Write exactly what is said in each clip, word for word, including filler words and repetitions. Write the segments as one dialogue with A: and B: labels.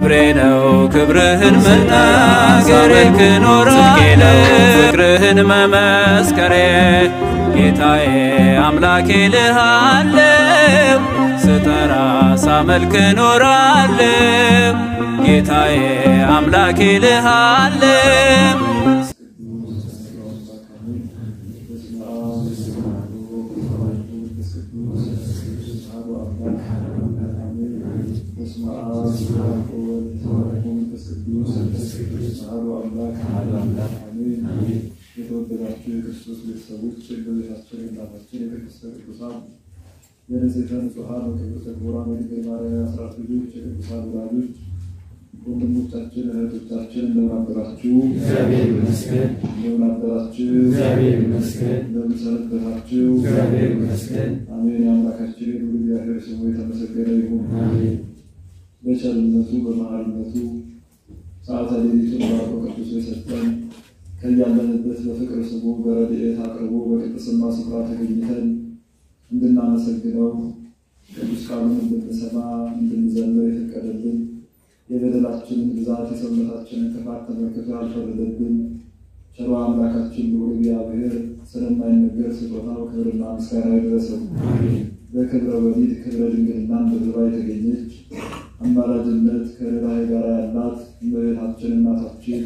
A: ክብሬነው ክብርህን መናገር ከኖራለው ፍቅርህን መመስከሬ ጌታዬ አምላኬ ልሃለው ስጠራ ሳመልክ ኖራለው ጌታዬ አምላኬ ልሃለው
B: የተወደዳችሁ የክርስቶስ ቤተሰቦች በቤታችን እናታችን የቅድስት ቅዱሳን የንጽሕተ ንጹሐን የቅድስተ ክቡራን የድንግል ማርያም አስራት ልጆች የቅዱሳን ወላጆች ወንድሞቻችን እህቶቻችን እንደምን አደራችሁ? እግዚአብሔር ይመስገን። እንደምን አደራችሁ? እግዚአብሔር ይመስገን። እንደምን ሰነበታችሁ? እግዚአብሔር ይመስገን። አሜን። የአምላካችን የልዑል እግዚአብሔር ስሙ የተመሰገነ ይሁን። አሜን። በቸርነቱ በመሐሪነቱ ሰዓተ ሌሊቱን ባርኮ ቅዱስ የሰጠን ከያለንበት በፍቅር ስሙ በረድኤት አቅርቦ በቅድስና ስፍራ ተገኝተን እንድናመሰግነው ቅዱስ ቃሉን እንድንሰማ እንድንዘምር የፈቀደልን የበደላችንን ብዛት የሰውነታችንን ክፋት ተመልክቶ ያልፈረደብን ቸሩ አምላካችን ልዑል እግዚአብሔር ስለማይነገር ስጦታው ክብርና ምስጋና ይድረሰው። በክብረ ወሊድ ክብረ ድንግልናን በድባ የተገኘች አማላጅነት ከርኅራኄ ጋር ያላት እመቤታችን እናታችን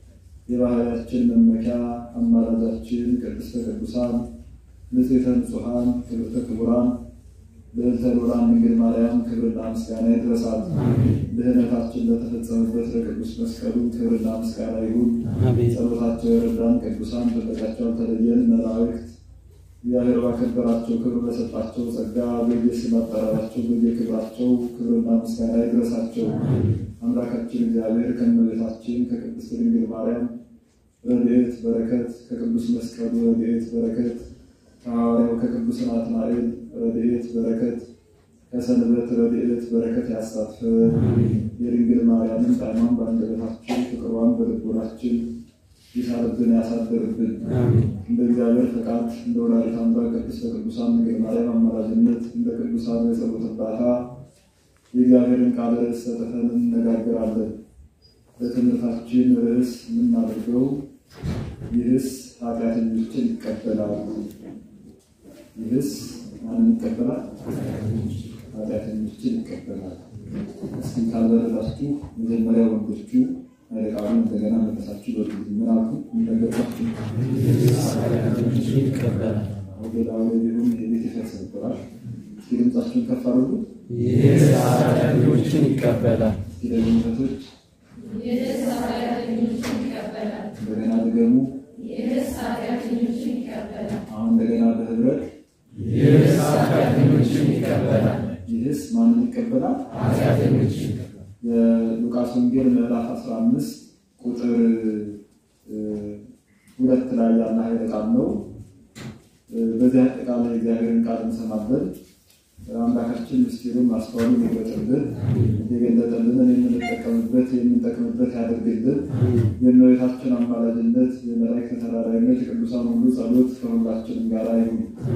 B: የባህሪያችን መመኪያ አማላጃችን ቅድስተ ቅዱሳን ንጽሕተ ንጹሐን ክብርተ ክቡራን ልዕልተ ልዑላን ድንግል ማርያም ክብርና ምስጋና ይድረሳት። ድኅነታችን ለተፈጸመበት ለቅዱስ መስቀሉ ክብርና ምስጋና ይሁን። ጸሎታቸው የረዳን ቅዱሳን ጥበቃቸው ያልተለየን መላእክት እግዚአብሔር ባከበራቸው ክብር በሰጣቸው ጸጋ በየስም አጠራራቸው በየክብራቸው ክብርና ምስጋና ይድረሳቸው። አምላካችን እግዚአብሔር ከእመቤታችን ከቅድስት ድንግል ማርያም ረድኤት በረከት ከቅዱስ መስቀሉ ረድኤት በረከት ከሐዋርያው ከቅዱስ ናትናኤል ረድኤት በረከት ከሰንበት ረድኤት በረከት ያሳትፈን። የድንግል ማርያምን ጣዕሟን በአንደበታችን ፍቅሯን በልቦናችን ይሳርብን ያሳድርብን። እንደ እግዚአብሔር ፈቃድ እንደ ወላዲተ አምላክ ቅድስተ ቅዱሳን ድንግል ማርያም አማላጅነት እንደ ቅዱሳን የጸሎት እርዳታ የእግዚአብሔርን ቃል ርዕስ ሰጥተን እንነጋገራለን። በትምህርታችን ርዕስ የምናደርገው ይህስ ኃጢአተኞችን ይቀበላል። ይህስ ማንን ይቀበላል? ኃጢአተኞችን ይቀበላል። እስኪ ካልበረዳችሁ መጀመሪያ ወንዶቹ ቃሉን እንደገና መለሳችሁ በልዩ ምናልኩ እንደገባችሁ ኃጢአተኞችን ይቀበላል። ወገዳው ቢሆን የቤት ይፈስበራል። እስኪ ድምጻችሁን ከፍ አድርጉ። ይህስ ኃጢአተኞችን ይቀበላል። ስለምንቶች ይህስ ኃጢአተኞችን ይቀበላል። እንደገና ድገሙ። ይህስ ኃጢአተኞችን ይቀበላል። አሁን እንደገና በህብረት ይህስ ኃጢአተኞችን ይቀበላል። ይህስ ማንን ይቀበላል? ኃጢአተኞችን። የሉቃስ ወንጌል ምዕራፍ አስራ አምስት ቁጥር ሁለት ላይ ያለ ኃይለ ቃል ነው። በዚያ ቃል ላይ እግዚአብሔርን ቃል እንሰማለን። አምላካችን ምስጢሩን ማስተዋሉን ይገለጥልን የገለጠልን የምንጠቀምበት የምንጠቅምበት ያደርግልን። የእመቤታችን አማላጅነት የመላእክት ተራዳኢነት የቅዱሳን ሁሉ ጸሎት ከሁላችንም ጋር ይሁን።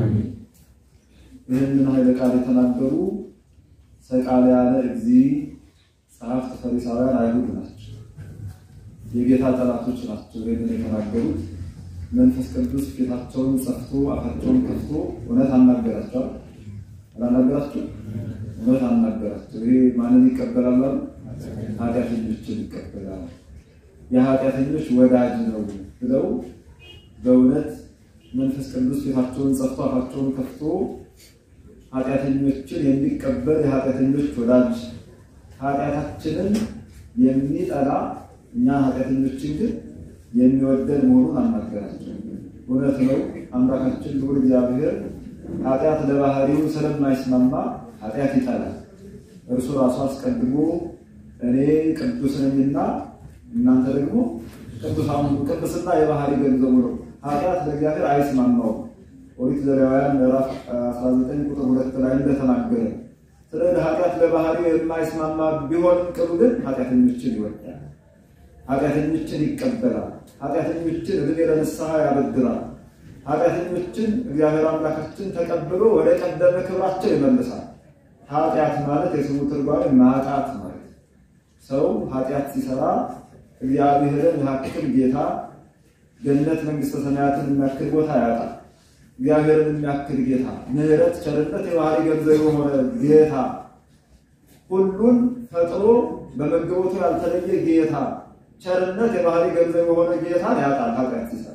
B: ይህንን ኃይለ ቃል የተናገሩ ሰቃልያነ እግዚእ ጸሐፍት ፈሪሳውያን አይሁድ ናቸው። የጌታ ጠላቶች ናቸው። ይህንን የተናገሩት መንፈስ ቅዱስ ፊታቸውን ጸፍቶ አፋቸውን ከፍቶ እውነት አናገራቸው አላናገራቸው እውነት አናገራቸው። ይሄ ማንን ይቀበላል? ኃጢአተኞችን ይቀበላል። የኃጢአተኞች ወዳጅ ነው ብለው በእውነት መንፈስ ቅዱስ ፊታቸውን ጸፍቶ አፋቸውን ከፍቶ ኃጢአተኞችን የሚቀበል የኃጢአተኞች ወዳጅ ኃጢአታችንን የሚጠላ እኛ ኃጢአተኞችን ግን የሚወደድ መሆኑን አናገራቸው። እውነት ነው። አምላካችን ልዑል እግዚአብሔር ኃጢአት ለባህሪው ስለማይስማማ ኃጢአት ይጠላል። እርሱ ራሱ አስቀድሞ እኔ ቅዱስ ነኝና እናንተ ደግሞ ቅዱሳን ቅዱስና የባህሪ ገንዘቡ ነው። ኃጢአት ለእግዚአብሔር አይስማማውም። ኦሪት ዘሌዋውያን ምዕራፍ አስራ ዘጠኝ ቁጥር ሁለት ላይ እንደተናገረ ስለዚህ ኃጢአት ለባህሪው የማይስማማ ቢሆንም ቅሉ ግን ኃጢአተኞችን ይወዳል። ኃጢአተኞችን ይቀበላል። ኃጢአተኞችን ዕድሜ ለንስሐ ያበድራል። ኃጢአተኞችን እግዚአብሔር አምላካችን ተቀብሎ ወደ ቀደመ ክብራቸው ይመልሳል። ኃጢአት ማለት የስሙ ትርጓሜ ማጣት ማለት ሰው ኃጢአት ሲሰራ እግዚአብሔርን ያክል ጌታ ገነት መንግስተ ሰማያትን የሚያክል ቦታ ያጣል። እግዚአብሔርን የሚያክል ጌታ ምህረት ቸርነት የባህሪ ገንዘብ የሆነ ጌታ ሁሉን ፈጥሮ በመገቦቱ ያልተለየ ጌታ ቸርነት የባህሪ ገንዘብ የሆነ ጌታ ያጣል ኃጢአት ሲሰራ።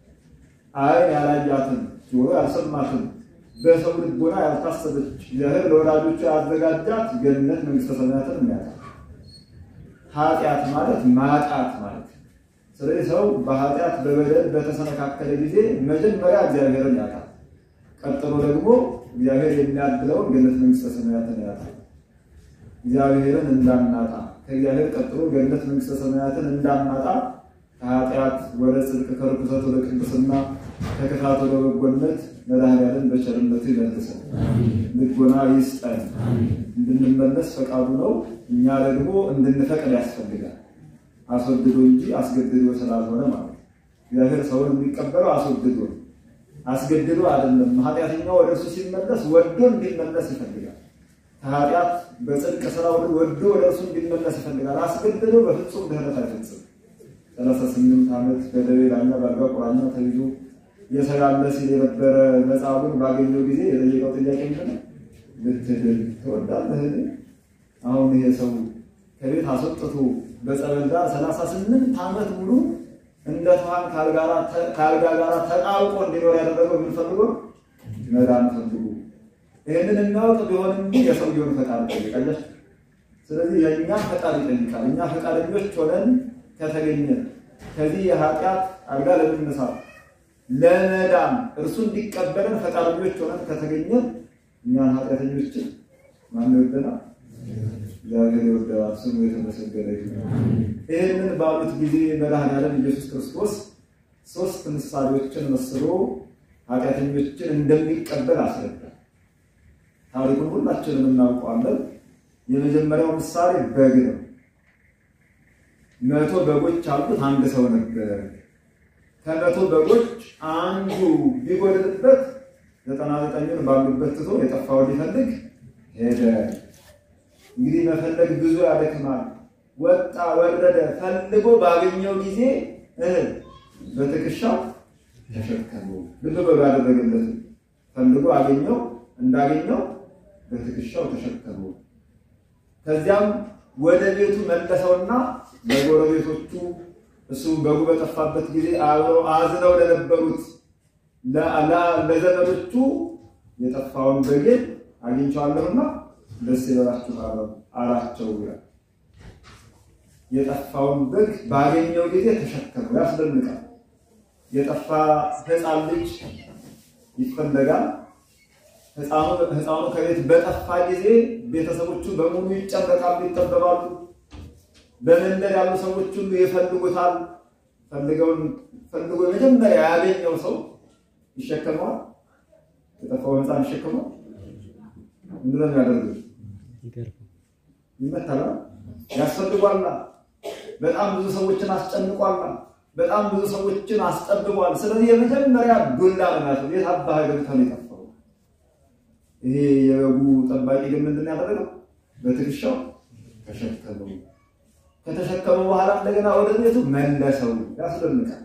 B: አይን ያላያትን ጆሮ ያልሰማትን በሰው ልቦና ያልታሰበች እግዚአብሔር ለወዳጆቹ ያዘጋጃት ገነት መንግስተ ሰማያትን ያጣል። ኃጢአት ማለት ማጣት ማለት። ስለዚህ ሰው በኃጢአት በበደል በተሰነካከለ ጊዜ መጀመሪያ እግዚአብሔርን ያጣል። ቀጥሎ ደግሞ እግዚአብሔር የሚያድለውን ገነት መንግስተ ሰማያትን ያጣል። እግዚአብሔርን እንዳናጣ ከእግዚአብሔር ቀጥሎ ገነት መንግስተ ሰማያትን እንዳናጣ ከኃጢአት ወደ ጽድቅ ከርኩሰት ወደ ቅድስና ከክፋት ወደ በጎነት መድኃኒዓለም በቸርነቱ ይመልሰን። ልቦና ይስጠን። እንድንመለስ ፈቃዱ ነው። እኛ ደግሞ እንድንፈቅድ ያስፈልጋል። አስወድዶ እንጂ አስገድዶ ስላልሆነ ማለት ነው። እግዚአብሔር ሰውን የሚቀበለው አስወድዶ አስገድዶ አይደለም። ኃጢአተኛው ወደ እርሱ ሲመለስ ወዶ እንዲመለስ ይፈልጋል። ከኃጢአት በጽድቅ ስራው ወዶ ወደ እርሱ እንዲመለስ ይፈልጋል። አስገድዶ በፍጹም ድህነት አይፈጽም። ሰላሳ ስምንት ዓመት በደዌ ላይና በአልጋ ቁራኛ ተይዞ የሰራለ ሲል የነበረ መጻጉዕን ባገኘው ጊዜ የጠየቀው ጥያቄ ምንድን ነው? ልትድን ትወዳለህ? አሁን ይሄ ሰው ከቤት አስወጥቶ በጸበል ዳር ሰላሳ ስምንት ዓመት ሙሉ እንደ ተዋን ካልጋራ ካልጋ ጋራ ተጣብቆ እንዲኖር ያደረገው ምን ፈልጎ? መዳን ፈልጎ። ይሄንን እናውቅ ቢሆንም የሰውየውን ፈቃድ ይጠይቃል። ስለዚህ የኛ ፈቃድ ይጠይቃል። እኛ ፈቃደኞች ሆነን ከተገኘ ከዚህ የኃጢአት አልጋ ለመነሳት ለመዳን እርሱ እንዲቀበለን ፈቃደኞች ሆነን ከተገኘ እኛ ኃጢአተኞችን ማን ይወደናል? እግዚአብሔር ይወደናል። ስሙ የተመሰገነ ይሁን። ይህንን ባሉት ጊዜ መድኃኒዓለም ኢየሱስ ክርስቶስ ሶስት ምሳሌዎችን መስሎ ኃጢአተኞችን እንደሚቀበል አስረዳ። ታሪኩን ሁላችንም እናውቀዋለን። የመጀመሪያው ምሳሌ በግ ነው። መቶ በጎች አሉት፣ አንድ ሰው ነበር። ከመቶ በጎች አንዱ ቢጎድልበት ዘጠና ዘጠኙን ባሉበት ትቶ የጠፋውን ሊፈልግ ሄደ። እንግዲህ መፈለግ ብዙ ያደክማል። ወጣ ወረደ፣ ፈልጎ ባገኘው ጊዜ እህ በትከሻው ተሸከመው። ልብ በሉ ያደረገለት ፈልጎ አገኘው፣ እንዳገኘው በትከሻው ተሸከመው። ከዚያም ወደ ቤቱ መለሰውና ለጎረቤቶቹ እሱ በጉ በጠፋበት ጊዜ አብረው አዝነው ለነበሩት ለዘመዶቹ የጠፋውን በግ አግኝቻለሁና ደስ ይበላችሁ አላቸው። የጠፋውን በግ ባገኘው ጊዜ ተሸከመው። ያስደንቃል። የጠፋ ሕፃን ልጅ ይፈለጋል። ሕፃኑ ሕፃኑ ከቤት በጠፋ ጊዜ ቤተሰቦቹ በሙሉ ይጨነቃሉ፣ ይጠበባሉ። በመንደር ያሉ ሰዎች ሁሉ ይፈልጉታል። ፈልገውን ፈልጎ መጀመሪያ ያገኘው ሰው ይሸከመዋል። የጠፋው ሕፃን ይሸከመዋል። ምንድን ነው ያደርገው? ይመታል፣ ያስፈልጓል። በጣም ብዙ ሰዎችን አስጨንቋል። በጣም ብዙ ሰዎችን አስጠብቋል። ስለዚህ የመጀመሪያ ዱላ ነው። የት አባህ ገብተው የጠፋው? ይሄ የበጉ ጠባቂ ግን ምንድን ያደረገው? በትከሻው ተሸከመው። ከተሸከመው በኋላ እንደገና ወደ ቤቱ መለሰው። ያስደንቃል።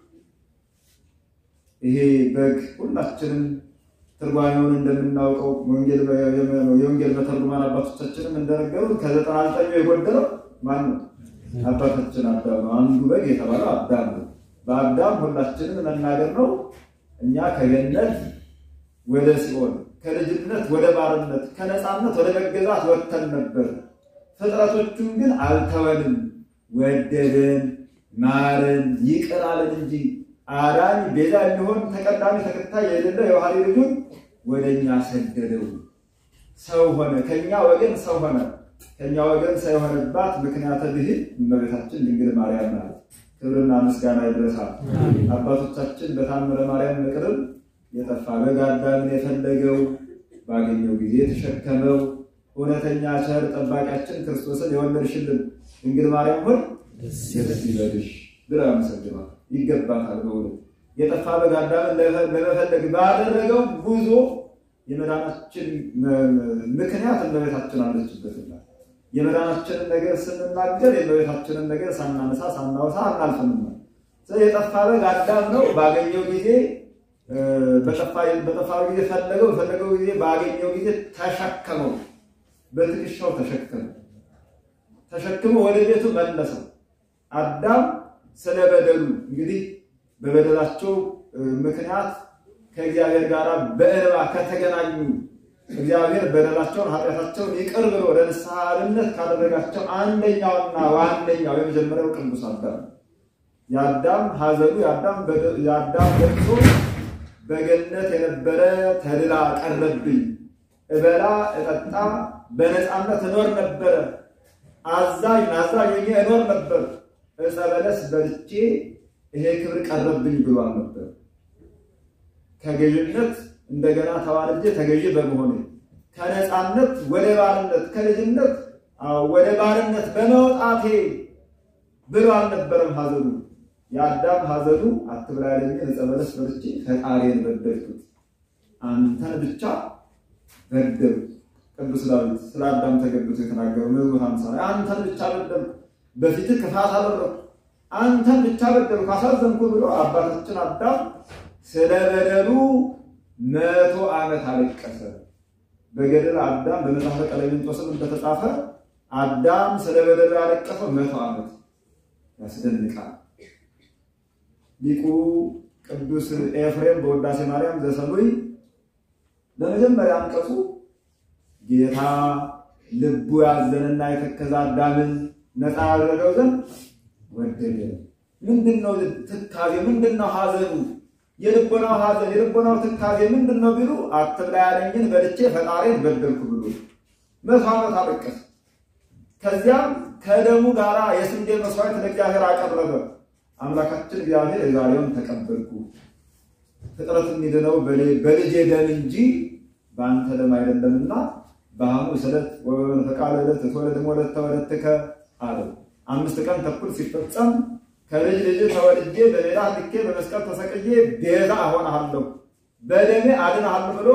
B: ይሄ በግ ሁላችንም ትርጓሜውን እንደምናውቀው ወንጌል የወንጌል በተርጉማን አባቶቻችንም እንደነገሩ ከዘጠና ዘጠኝ የጎደለው ማን ነው? አባታችን አዳም ነው። አንዱ በግ የተባለው አዳም ነው። በአዳም ሁላችንም መናገር ነው። እኛ ከገነት ወደ ሲኦል፣ ከልጅነት ወደ ባርነት፣ ከነፃነት ወደ መገዛት ወጥተን ነበር። ፍጥረቶቹን ግን አልተወንም፣ ወደደን፣ ማረን፣ ይቅር አለን እንጂ አዳኝ ቤዛ የሚሆን ተቀዳሚ ተከታይ የሌለው የባህሪ ልጁን ወደኛ ሰደደው። ሰው ሆነ፣ ከኛ ወገን ሰው ሆነ። ከኛ ወገን ሰው የሆነባት ምክንያተ ብሂል እመቤታችን ድንግል ማርያም ናት። ክብርና ምስጋና ይድረሳት። አባቶቻችን በታምረ ማርያም ምክርም የጠፋ በግ አዳምን የፈለገው ባገኘው ጊዜ ተሸከመው። እውነተኛ ቸር ጠባቂያችን ክርስቶስን የወለድሽልን ድንግል ማርያም ሆይ ደስ ይበልሽ ብላ አመሰግናለሁ። ይገባታል። በእውነት የጠፋ በግ አዳምን ለመፈለግ ባደረገው ጉዞ የመዳናችን ምክንያት እመቤታችን አለችበትና የመዳናችንን ነገር ስንናገር የመቤታችንን ነገር ሳናነሳ ሳናወሳ አናልፍም። ስለዚህ የጠፋ በግ አዳም ነው። ባገኘው ጊዜ በጠፋ በጠፋው ጊዜ ፈለገው ፈለገው ጊዜ ባገኘው ጊዜ ተሸከመው፣ በትከሻው ተሸከመው ተሸክመው ወደ ቤቱ መለሰው። አዳም ስለበደሉ እንግዲህ በበደላቸው ምክንያት ከእግዚአብሔር ጋር በእንባ ከተገናኙ እግዚአብሔር በደላቸውን ኃጢአታቸውን ይቅር ብሎ ወደ ንስሐ አብነት ካደረጋቸው አንደኛውና ዋነኛው የመጀመሪያው ቅዱስ አዳም ያዳም ሐዘኑ ያዳም ያዳም ለቅሶ በገነት የነበረ ተድላ ቀረብኝ፣ እበላ እጠጣ በነፃነት እኖር ነበር፣ አዛኝ ናዛኝ ሆኜ እኖር ነበር፣ ዕፀ በለስ በልቼ ይሄ ክብር ቀረብኝ ብሏል ነበር። ከገዥነት እንደገና ተዋልጄ ተገዥ በመሆኔ ከነፃነት ወደ ባርነት ከልጅነት ወደ ባርነት በመውጣቴ ብሏል ነበርም ሐዘኑ። ያዳም ሐዘኑ አትብላ ያለኝ ዕፀ በለስ በልቼ ፈጣሪን በደልኩት፣ አንተን ብቻ በደልኩ። ቅዱስ ዳዊት ስለ አዳም ተገብቶ የተናገረው መዝሙር ሃምሳ ላይ አንተን ብቻ በደልኩ፣ በፊት ክፋት አደረኩ፣ አንተን ብቻ በደልኩ አሳዘንኩ ብሎ አባታችን አዳም ስለበደሉ መቶ ዓመት አለቀሰ። በገድለ አዳም በመጽሐፈ ቀለምንጦስም እንደተጻፈ አዳም ስለበደሉ ያለቀሰው መቶ ዓመት ያስደንቃል። ሊቁ ቅዱስ ኤፍሬም በውዳሴ ማርያም ዘሰሉይ ለመጀመሪያ አንቀጹ ጌታ ልቡ ያዘነና የተከዘ አዳምን ነፃ ያደረገው ዘንድ ወደደ። ምንድነው ትካዜ? ምንድነው ሐዘኑ? የልቦናው ሐዘን የልቦናው ትካዜ ምንድነው ቢሉ አትብላ ያለኝን በልቼ ፈጣሪን በደልኩ ብሎ መቶ ዓመት አለቀሰ። ከዚያም ከደሙ ጋራ የስንዴ መስዋዕት ለእግዚአብሔር አቀረበ። አምላካችን እግዚአብሔር የዛሬውን ተቀበልኩ፣ ፍጥረት የሚድነው በልጄ ደም እንጂ በአንተ ደም አይደለምና በሐሙስ ዕለት ወበመንፈቀ ዕለት ተወለደ ወለተ ወለትከ አለ። አምስት ቀን ተኩል ሲፈጸም ከልጅ ልጅ ተወልጄ በሌላ ልኬ በመስቀል ተሰቅዬ ቤዛ እሆንሃለሁ በደሜ አድንሃለሁ ብሎ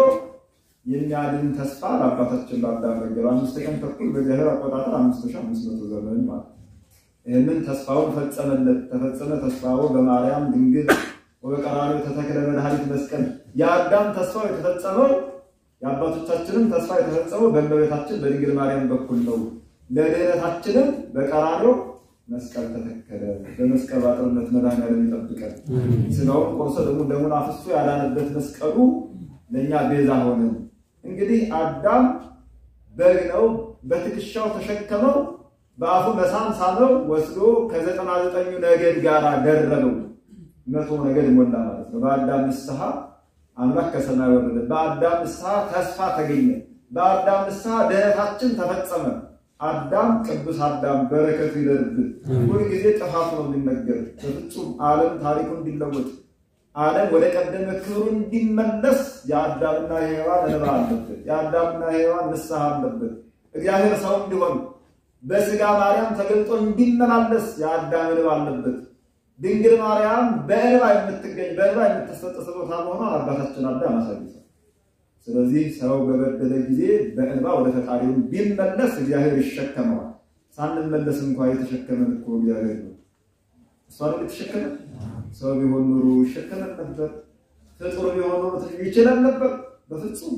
B: የሚያድን ተስፋ ለአባታችን ለአዳም ነገረው። አምስት ቀን ተኩል በእግዚአብሔር አቆጣጠር አምስት ሺህ አምስት መቶ ዘመን ማለት ይህንን ተስፋውን ፈጸመለት። ተፈጸመ ተስፋው በማርያም ድንግል ወበቀራንዮ ተተክለ መድኃኒት መስቀል። የአዳም ተስፋው የተፈጸመው የአባቶቻችንም ተስፋ የተፈጸመው በእመቤታችን በድንግል ማርያም በኩል ነው። ለድኅነታችንም በቀራንዮ መስቀል ተተከለ። በመስቀል ባጥርነት መድኃኒዓለም ይጠብቀን። ስጋውን ቆርሶ ደግሞ ደሙን አፍስሶ ያዳነበት መስቀሉ ለኛ ቤዛ ሆነ። እንግዲህ አዳም በግ ነው፣ በትከሻው ተሸከመው፣ በአፉ መሳም ሳመው፣ ወስዶ ከዘጠና ዘጠኙ ነገድ ጋር ደረበው። መቶ ነገድ ሞላ ማለት ነው። በአዳም ንስሐ አምላክ ከሰማይ ወረደ። በአዳም ንስሐ ተስፋ ተገኘ። በአዳም ንስሐ ድኅነታችን ተፈጸመ። አዳም ቅዱስ አዳም በረከቱ ይደርብን። ሁሉ ጊዜ ጥፋቱ ነው የሚነገር። በፍጹም ዓለም ታሪኩ እንዲለወጥ ዓለም ወደ ቀደመ ክብሩ እንዲመለስ የአዳምና የሔዋን እንባ አለበት። የአዳምና የሔዋን ንስሐ አለበት። እግዚአብሔር ሰው እንዲሆን በስጋ ማርያም ተገልጦ እንዲመላለስ የአዳም እንባ አለበት። ድንግል ማርያም በእንባ የምትገኝ በእንባ የምትሰጥ ስጦታ መሆኗን አባታችን አዳም አሳይቷል። ስለዚህ ሰው በበደለ ጊዜ በእንባ ወደ ፈጣሪው ቢመለስ እግዚአብሔር ይሸከመዋል። ሳንመለስ እንኳን የተሸከመን እኮ እግዚአብሔር ነው። እሷን የተሸከመ ሰው ቢሆን ኑሮ ይሸከመን ነበር። ፍጡር ቢሆን ኑሮ ይችላል ነበር? በፍጹም።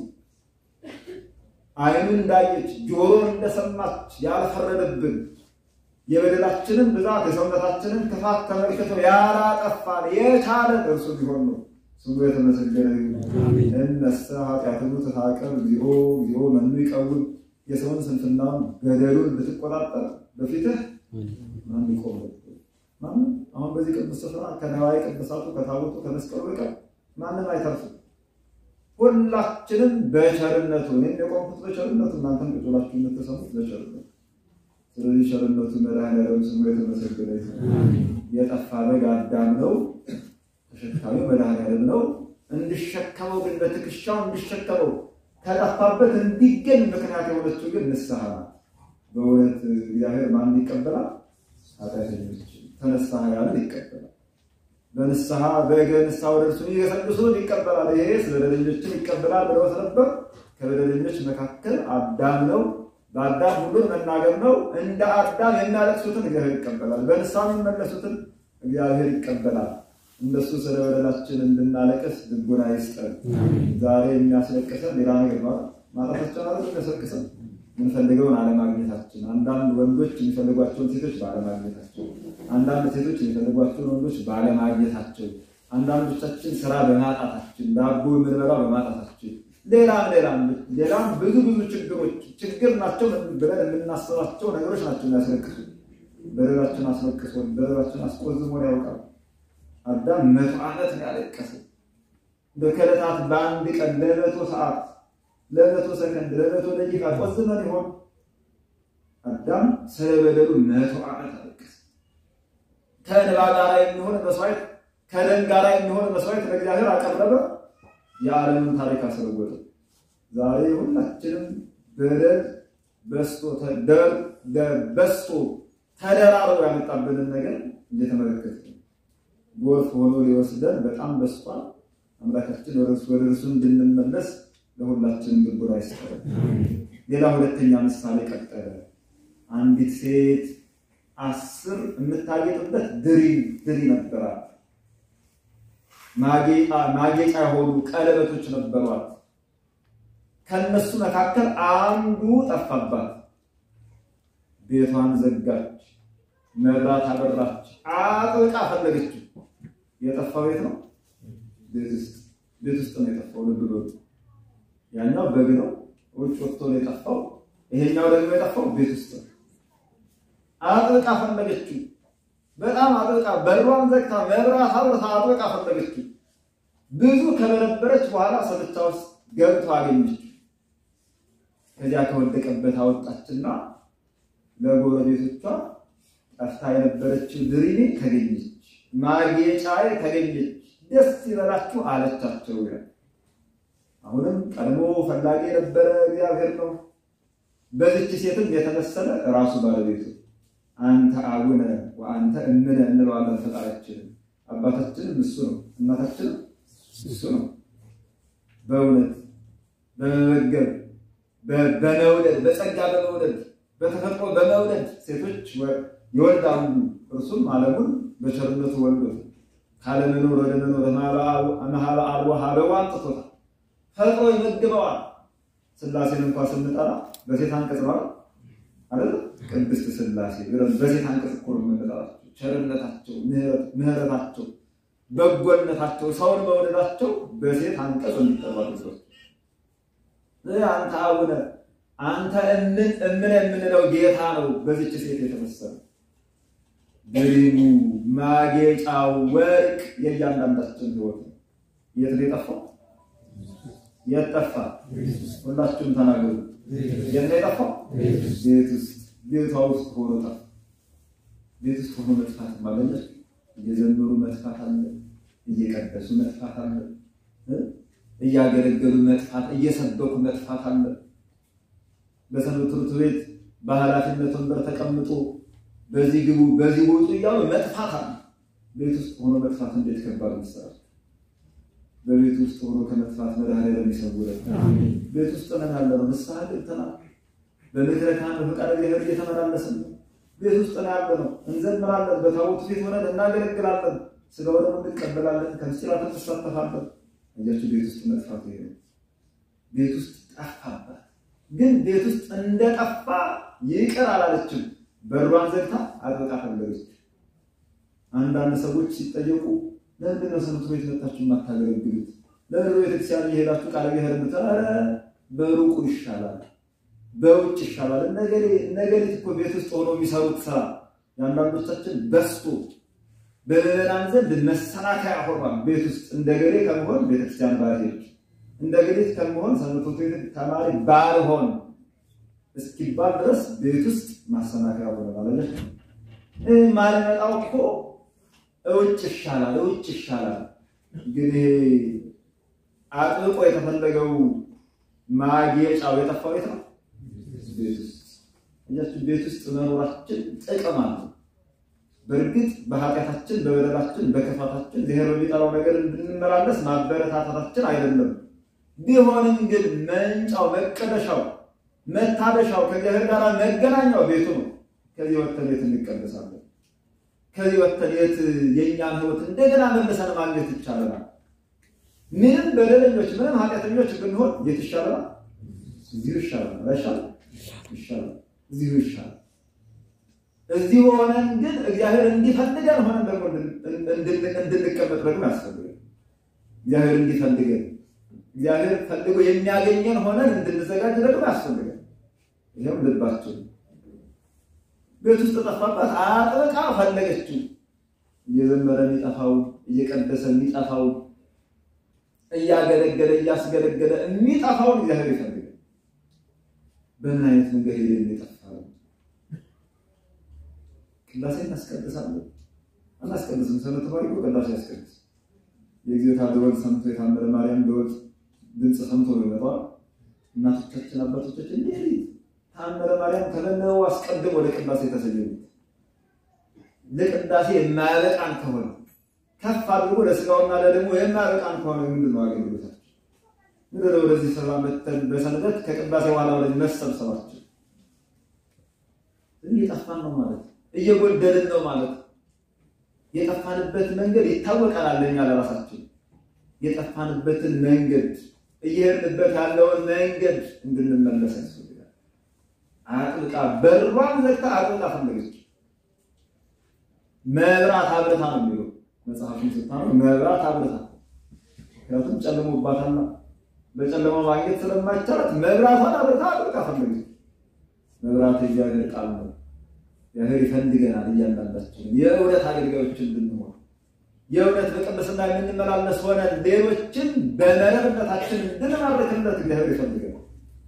B: ዓይኑ እንዳየች ጆሮ እንደሰማች ያልፈረደብን የበደላችንን ብዛት የሰውነታችንን ክፋት ተመልክቶ ያላጠፋን የቻለ እርሱ ቢሆን ነው። ስሙ የተመሰገነ ይሁን። እነሰ ኃጢአቱን ተታቀብ ዚኦ ዚኦ መኑ ይቀውም። የሰውን ስንፍናውን በደሉን ብትቆጣጠር በፊትህ ማን ይቆማል? ማን? አሁን በዚህ ቅዱስ ስፍራ ከነዋይ ቅዱሳቱ ከታቦቱ ከመስቀሉ በቀር ማንም አይተርፍም። ሁላችንም በቸርነቱ እኔም የቆምኩት በቸርነቱ እናንተም ቁጭ ብላችሁ የምትሰሙት በቸርነቱ። ስለዚህ ቸርነቱ መድኃኒዓለም ስሙ የተመሰገነ ይሁን። የጠፋ በግ አዳም ነው፣ ተሸካሚው መድኃኒዓለም ነው። እንዲሸከመው ግን በትከሻው እንዲሸከመው ከጠፋበት እንዲገኝ ምክንያት የሆነችው ግን ንስሐ ናት። በእውነት እግዚአብሔር ማን ይቀበላል? ኃጢአተኞች ተነሳህ ያለን ይቀበላል። በንስሐ በገ ንስሐ ወደ እርሱ ይገሰግሱ ይቀበላል። ይሄ ስለበደለኞችም ይቀበላል ብለው ነበር። ከበደለኞች መካከል አዳም ነው። በአዳም ሁሉን መናገር ነው እንደ አዳም የሚያለቅሱትን እግዚአብሔር ይቀበላል በንስሐ የሚመለሱትን እግዚአብሔር ይቀበላል እንደሱ ስለወደላችን እንድናለቅስ ልቦና ይስጠን ዛሬ የሚያስለቅሰን ሌላ ነገር ነው ማጣታችን አይደለም የሚያስለቅሰን ምንፈልገውን አለማግኘታችን አንዳንድ ወንዶች የሚፈልጓቸውን ሴቶች ባለማግኘታቸው አንዳንድ ሴቶች የሚፈልጓቸውን ወንዶች ባለማግኘታቸው አንዳንዶቻችን ስራ በማጣታችን ዳቦ ምንበላው በማጣታችን ሌላም ሌላም ሌላም ብዙ ብዙ ችግሮች ችግር ናቸው ብለን የምናስባቸው ነገሮች ናቸው የሚያስለቅሱ በደላችን አስለቅሶ በደላችን አስቆዝሞ ያውቃል አዳም መቶ ዓመት ያለቀሰ በከለታት በአንድ ቀን ለመቶ ሰዓት ለመቶ ሰከንድ ለመቶ ደቂቃ ቆዝመን ይሆን አዳም ስለበደሉ መቶ ዓመት ያለቀሰ ከእንባ ጋር የሚሆን መስዋዕት ከደም ጋር የሚሆን መስዋዕት ለእግዚአብሔር አቀረበ የዓለምን ታሪክ አስለወጠ ዛሬ ሁላችንም በደል በስቶ ተደር በስቶ ተደራርቦ ያመጣብንን ነገር እየተመለከተ ጎርፍ ሆኖ ሊወስደን በጣም በስቷል አምላካችን ወደ እርሱ እንድንመለስ ለሁላችንም ልቦና ይስጠን ሌላ ሁለተኛ ምሳሌ ቀጠለ አንዲት ሴት አስር የምታጌጥበት ድሪ ድሪ ነበራት ማጌጫ ማጌጫ የሆኑ ቀለበቶች ነበሯት ከነሱ መካከል አንዱ ጠፋባት ቤቷን ዘጋች መብራት አበራች አጥብቃ ፈለገች የጠፋው ቤት ነው ቤት ውስጥ ቤት ውስጥ ነው የጠፋው ልብ በሉ ያኛው በግ ነው ውጭ ወጥቶ ነው የጠፋው ይሄኛው ደግሞ የጠፋው ቤት ውስጥ ነው አጥብቃ ፈለገች በጣም አጥብቃ በሯን ዘግታ መብራት አብርታ አጥብቃ ፈለገች ብዙ ከበረበረች በኋላ ሰልቻ ውስጥ ገብታ አገኘች ከዚያ ከወደቀበት አወጣችና ለጎረቤቶቿ ጠፍታ የነበረችው ድሪኔ ተገኘች ማጌጫዬ ተገኘች ደስ ይበላችሁ አለቻቸው አሁንም ቀድሞ ፈላጊ የነበረ እግዚአብሔር ነው በዚች ሴትም የተመሰለ ራሱ ባለቤቱ አንተ አቡነ ወአንተ እምነ እንለዋለን ፈጣሪያችን አባታችን እሱ ነው እናታችን እሱ ነው በእውነት በመገብ በመውለድ በጸጋ በመውለድ በተፈጥሮ በመውለድ ሴቶች ይወልዳሉ እርሱም ዓለሙን በቸርነቱ ወልዶ ካለመኖር ወደ መኖር ማሃባ አልቦ ሀበዋን ጥቶታ ፈጥሮ ይመግበዋል ስላሴን እንኳን ስንጠራ በሴት አንቀጽ ነው አይደል ቅድስት ስላሴ በሴት አንቀጽ እኮ ነው የምንጠራቸው ቸርነታቸው ምህረታቸው በጎነታቸው ሰውን መውደዳቸው በሴት አንቀጽ እንዲጠራው አንተ አቡነ አንተ እምን እምን የምንለው ጌታ ነው በዚች ሴት የተመሰለ ድሪሙ ማጌጫው ወርቅ የእያንዳንዳችን ህይወት ነው የት ነው የጠፋው የጠፋ ሁላችሁም ተናገሩ የት ነው የጠፋው ቤት ውስጥ ቤቷ ውስጥ ሆኖ ጠፋ ቤት ውስጥ ሆኖ መጥፋት ማለት እየዘመሩ መጥፋት አለ እየቀደሱ መጥፋት አለ እያገለገሉ መጥፋት እየሰበኩ መጥፋት አለ በሰንበት ትምህርት ቤት በኃላፊነት ወንበር ተቀምጦ በዚህ ግቡ በዚህ ወጡ ይያው መጥፋት አለ ቤት ውስጥ ሆኖ መጥፋት እንዴት ከባድ መሰራት በቤት ውስጥ ሆኖ ከመጥፋት መዳን ለሚሰውረ አሜን ቤት ውስጥ ነን ያለነው መስዋዕ ተና በመድረካን በፈቃድ እግዚአብሔር እየተመላለስን ቤት ውስጥ ነን ያለነው እንዘምራለን በታቦት ፊት ሆነን እናገለግላለን ስለሆነ እንቀበላለን ከምስራተ ተሳተፋለን እያችሁ ቤት ውስጥ መጥፋት ይሄ ቤት ውስጥ ጠፋባ ግን ቤት ውስጥ እንደጠፋ ይቅር አላለችም በሯን ዘግታ አጥብቃ ፈለገች አንዳንድ ሰዎች ሲጠየቁ ለምን ነው ሰንበት ቤት መጣችሁ ማታገለግሉት ለምን ቤተ ክርስቲያን ይሄዳችሁ ቃል እግዚአብሔር ምታረ በሩቁ ይሻላል በውጭ ይሻላል ነገሌ ነገሌ እኮ ቤት ውስጥ ሆኖ የሚሰሩት ስራ ያንዳንዶቻችን በስቶ በመናን ዘንድ መሰናከያ ሆኗል ቤት ውስጥ እንደገሌ ከመሆን ቤተ ክርስቲያን ባሪዎች እንደገሌ ከመሆን ሰንበት ቤት ተማሪ ባልሆን እስኪባል ድረስ ቤት ውስጥ ማሰናከያ ሆኗል አይደል እ ማለመጣው እኮ ውጭ ይሻላል ውጭ ይሻላል ግን አጥብቆ የተፈለገው ማጌጫው የጠፋው የት ነው ቤት ውስጥ እኛችን ቤት ውስጥ መኖራችን ጥቅም አለው በርግጥ በኃጢአታችን በበደላችን በከፋታችን ዘሄሮ ቢጠራው ነገር እንድንመላለስ ማበረታታታችን አይደለም ቢሆንም ግን መንጫው መቀደሻው መታበሻው ከእግዚአብሔር ጋር መገናኛው ቤቱ ነው። ከዚህ ወጥተን የት እንቀደሳለን? ከዚህ ወጥተን የት የኛን ህይወት እንደገና መልሰን ማግኘት ይቻላል? ምንም በደለኞች ምንም ኃጢአተኞች ብንሆን የት ይሻላል? እዚህ ይሻላል። አይሻል? ይሻላል። እዚህ ይሻላል። እዚህ ሆነን ግን እግዚአብሔር እንዲፈልገን ሆነን ደግሞ እንድንቀመጥ ደግሞ ያስፈልጋል። እግዚአብሔር እንዲፈልገን እግዚአብሔር ፈልጎ የሚያገኘን ሆነን እንድንዘጋጅ ደግሞ ያስፈልጋል። ይሄም ልባችን ቤት ውስጥ ተጠፋባት አጥብቃ ፈለገችው። እየዘመረ የሚጠፋው እየቀደሰ የሚጠፋው እያገለገለ እያስገለገለ የሚጠፋውን እግዚአብሔር ይፈልጋል። በምን አይነት መንገድ የሚጠፋው ቅዳሴ እናስቀድሳለን አናስቀድስም? ሰንበት ባሪኩ ቅዳሴ ያስቀድስ የእግዚአብሔር ታደወል ሰምቶ የታመረ ማርያም ደወል ድምጽ ሰምቶ ነው የመጣው። እናቶቻችን አባቶቻችን እንዴ ታመረ ማርያም ከለነው አስቀድሞ ወደ ቅዳሴ ተሰየሙ። ለቅዳሴ የማያበቃን ከሆነ ከፍ አድርጎ ለስጋውና ለደሙ የማያበቃን ከሆነ ምንድን ነው አገልግሎታችን? ምንድን ነው ወደዚህ ሰባ መተን በሰንበት ከቅዳሴ በኋላ ወደ መሰብሰባችን? እየጠፋን ነው ማለት እየጎደልን ነው ማለት። የጠፋንበት መንገድ ይታወቃል ለኛ ለራሳችን። የጠፋንበትን መንገድ እየሄድንበት ያለውን መንገድ እንድንመለስ ያስፈልጋል። አጥብቃ በሯን ዘግታ አጥብቃ ፈለገች። መብራት አብርታ ነው የሚለው መጽሐፉን ስታነው መብራት አብርታ። ምክንያቱም ጨለሞባታልና በጨለማ ማግኘት ስለማይቻላት መብራቷን አብርታ አጥብቃ ፈለገች። መብራት የእግዚአብሔር ቃል ነው። እግዚአብሔር ይፈልገናል እያንዳንዳችን የእውነት አገልጋዮች እንድንሆን የእውነት በቅድስና የምንመላለስ ሆነን ሌሎችን በመረበታችን እንድንማርክለት እግዚአብሔር ይፈልገናል።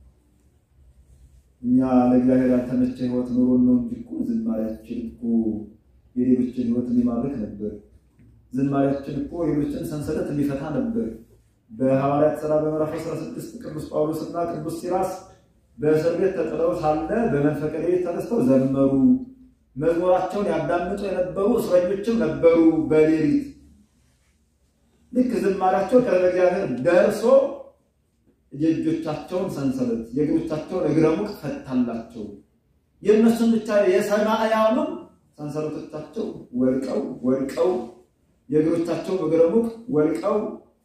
B: እኛ ለእግዚአብሔር ያልተመቸ ህይወት ኑሮ ነው እንጂ እኮ ዝማሬያችን እኮ የሌሎችን ህይወት የሚማርክ ነበር። ዝማሬያችን እኮ የሌሎችን ሰንሰለት የሚፈታ ነበር። በሐዋርያት ሥራ በምዕራፍ አስራ ስድስት ቅዱስ ጳውሎስና ቅዱስ ሲላስ በእስር ቤት ተጥለው ሳለ በመንፈቀ ሌሊት ተነስተው ዘመሩ። መዝሙራቸውን ያዳምጡ የነበሩ እስረኞችም ነበሩ። በሌሊት ልክ ዝማሬያቸው ከእግዚአብሔር ደርሶ የእጆቻቸውን ሰንሰለት የእግሮቻቸውን እግረ ሙቅ ፈታላቸው። የእነሱን ብቻ የሰማያኑን ሰንሰለቶቻቸው ወልቀው ወልቀው የእግሮቻቸው እግረ ሙቅ ወልቀው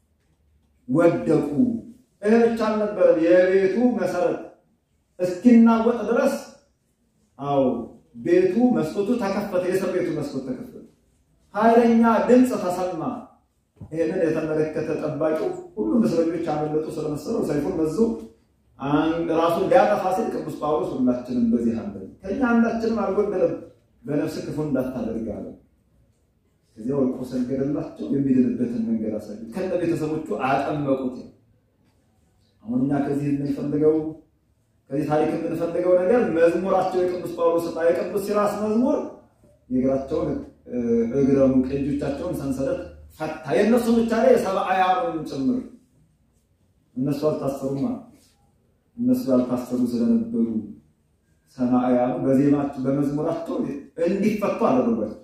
B: ወደቁ። ይሄ ብቻ አልነበረም። የቤቱ መሰረት እስኪናወጥ ድረስ አው ቤቱ መስኮቱ ተከፈተ። የእስር ቤቱ መስኮት ተከፈተ። ኃይለኛ ድምጽ ተሰማ። ይሄንን የተመለከተ ጠባቂው ሁሉም እስረኞች አመለጡ ስለመሰለው ሰይፉን መዞ ራሱን ሊያጠፋ ሲል ቅዱስ ጳውሎስ ሁላችንም በዚህ አለን ከኛ አንዳችንም አልጎደለም በነፍስ ክፉ እንዳታደርግ አለ። ከዚያው ወልቆ ሰገደላቸው። የሚድንበትን መንገድ አሳዩት። ከነ ቤተሰቦቹ አጠመቁት። አሁን እኛ ከዚህ የምንፈልገው ከዚህ ታሪክ የምንፈልገው ነገር መዝሙራቸው የቅዱስ ጳውሎስና የቅዱስ ሲላስ መዝሙር የእግራቸውን እግረሙ ቀንጆቻቸውን ሰንሰለት ፈታ። የነሱ ብቻ ላይ የሰብአውያኑን ጭምር እነሱ አልታሰሩማ። እነሱ ያልታሰሩ ስለነበሩ ሰማያኑ በዜማቸው በመዝሙራቸው እንዲፈቱ አደረጓቸው።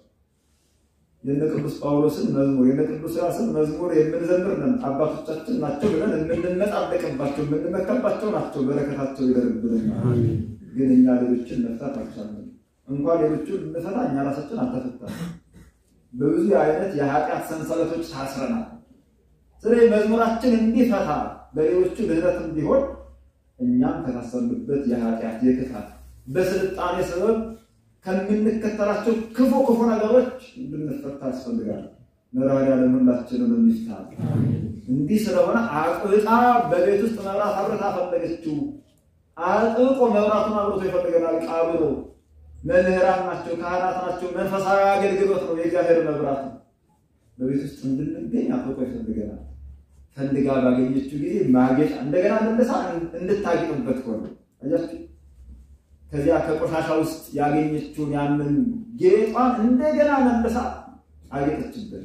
B: የነ ቅዱስ ጳውሎስን መዝሙር የነ ቅዱስ ሲላስን መዝሙር የምንዘምር ነን አባቶቻችን ናቸው ብለን እንድንመጣደቅባቸው እንድንመካባቸው ናቸው። በረከታቸው ይደርብልን። ግን እኛ ሌሎችን መፍታት አልቻልንም። እንኳን ሌሎችን እንፈታ እኛ ራሳችን አልተፈታንም። በብዙ አይነት የኃጢአት ሰንሰለቶች ታስረናል። ስለዚህ መዝሙራችን እንዲፈታ ለሌሎቹ ድህነት እንዲሆን እኛም ከታሰብንበት የኃጢአት የክፋት በስልጣኔ ሰበብ ከምንከተላቸው ክፉ ክፉ ነገሮች እንድንፈታ ያስፈልጋል። መድኃኒዓለም ሁላችንን እንዲፈታ። እንዲህ ስለሆነ አጥብቃ በቤት ውስጥ መብራት አብርታ ፈለገችው። አጥብቆ መብራቱን አብርቶ ይፈልገናል። ቃሉ ነው። መምህራን ናቸው፣ ካህናት ናቸው። መንፈሳዊ አገልግሎት ነው የእግዚአብሔር መብራት። በቤት ውስጥ እንድንገኝ አጥብቆ ይፈልገናል። ፈልጋ ባገኘችው ጊዜ ማጌጥ እንደገና መልሳ እንድታጌጥበት ሆነ። አያችሁ ከዚያ ከቆሻሻ ውስጥ ያገኘችውን ያንን ጌጧን እንደገና መልሳ አጌጠችበት።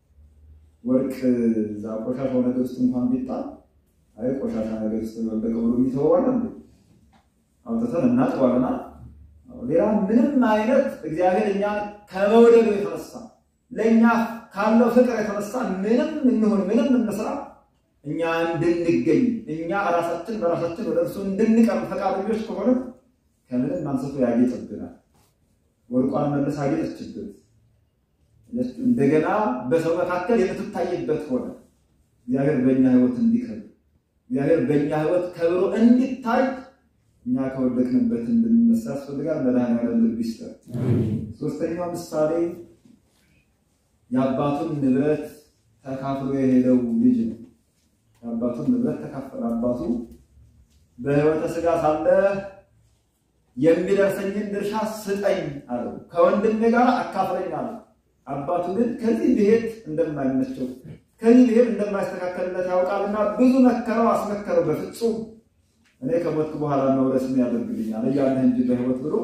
B: ወርቅ ዛ ቆሻሻው ነገር ውስጥ እንኳን ቢጣል አይ ቆሻሻ ነገር ውስጥ ወደቀው ብሎ የሚተወዋል እንዴ? አውጥተን እናጥባለና ሌላ ምንም አይነት እግዚአብሔር እኛ ከመውደዱ የተነሳ ለኛ ካለው ፍቅር የተነሳ ምንም እንሆን ምንም እንስራ እኛ እንድንገኝ እኛ ራሳችን በራሳችን ወደ እርሱ እንድንቀርብ ፈቃደኞች ከሆነ ከምንም አንስቶ ያጌጥብናል። ወርቋን መልሳ አጌጠችበት። እንደገና በሰው መካከል የምትታይበት ሆነ። እግዚአብሔር በእኛ ሕይወት እንዲከብር እግዚአብሔር በእኛ ሕይወት ከብሮ እንዲታይ እኛ ከወደቅንበት እንድንነሳ ያስፈልጋል። መድኃኔዓለም ልብ ይስጠን። ሶስተኛው ምሳሌ የአባቱን ንብረት ተካፍሎ የሄደው ልጅ ነው። የአባቱን ንብረት ተካፈለ። አባቱ በሕይወተ ሥጋ ሳለ የሚደርሰኝን ድርሻ ስጠኝ አለው። ከወንድሜ ጋር አካፍለኝ አለው። አባቱ ግን ከዚህ ብሄድ እንደማይመቸው ከዚህ ብሄድ እንደማይስተካከልለት ያውቃልና ብዙ መከረው አስመከረው። በፍጹም እኔ ከሞትኩ በኋላ መውረስ ምን ያደርግልኛል እያለ እንጂ በሕይወት ብሎ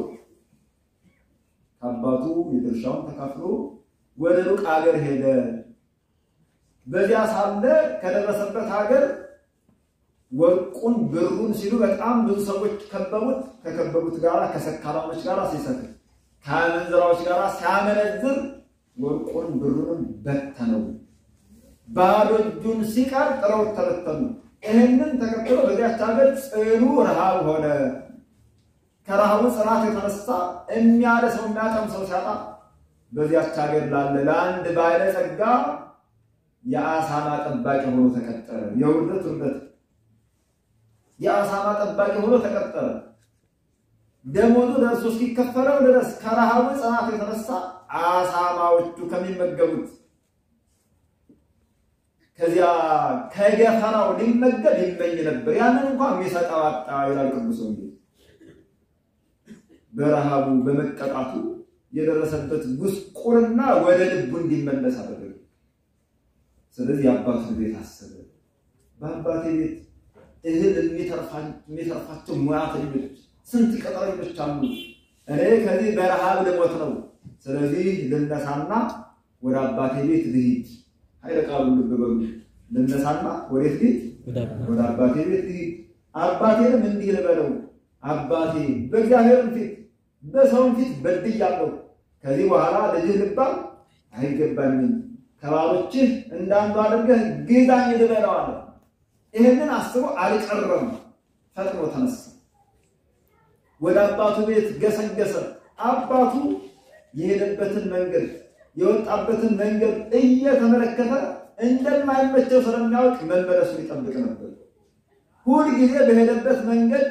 B: አባቱ የድርሻውን ተካፍሎ ወደ ሩቅ አገር ሄደ። በዚያ ሳለ ከደረሰበት ሀገር ወርቁን ብሩን ሲሉ በጣም ብዙ ሰዎች ከበቡት። ከከበቡት ጋራ ከሰካራሞች ጋራ ሲሰክር ከአመንዝራዎች ጋራ ሲያመነዝር ወርቁን ብሩን በተነው። ባዶ እጁን ሲቀር ጥረው ተበተኑ። ይህንን ተከትሎ በዚያች ሀገር ጽኑ ረሃብ ሆነ። ከረሃቡ ጽናት የተነሳ የሚያለሰው የሚያጠምሰው ሲያጣ በዚያች ሀገር ላለ ለአንድ ባለጸጋ የአሳማ ጠባቂ ሆኖ ተቀጠረ። የውርደት ውርደት የአሳማ ጠባቂ ሆኖ ተቀጠረ። ደሞዙ ለእርሱ እስኪከፈለው ድረስ ከረሃቡ ጽናት የተነሳ አሳማዎቹ ከሚመገቡት ከዚያ ከገፈራው ሊመገብ ይመኝ ነበር። ያንን እንኳን የሚሰጠው አጣ ይላል ቅዱስ ወንጌል። በረሃቡ በመቀጣቱ የደረሰበት ጉስቁልና ወደ ልቡ እንዲመለስ አደረገ። ስለዚህ አባቱ ቤት አሰበ። በአባቴ ቤት እህል የሚተርፋቸው ሙያተኞች ስንት ቀጠረኞች አሉ። እኔ ከዚህ በረሃብ ልሞት ነው። ስለዚህ ልነሳና ወደ አባቴ ቤት ልሂድ። ኃይለ ቃሉን ልብ በሉ። ልነሳና ወዴት ልሂድ? ወደ አባቴ ቤት ልሂድ። አባቴንም እንዲህ ልበለው፣ አባቴ በእግዚአብሔር ፊት በሰውም ፊት በድያለሁ። ከዚህ በኋላ ልጅህ ልባል አይገባኝም። ከባሮችህ እንዳንዱ አድርገህ ግዛኝ ልበለው አለ። ይህንን አስቦ አልቀረም። ፈጥኖ ተነሳ፣ ወደ አባቱ ቤት ገሰገሰ። አባቱ የሄደበትን መንገድ የወጣበትን መንገድ እየተመለከተ እንደማይመቸው ስለሚያውቅ መመለሱን ይጠብቅ ነበር። ሁል ጊዜ በሄደበት መንገድ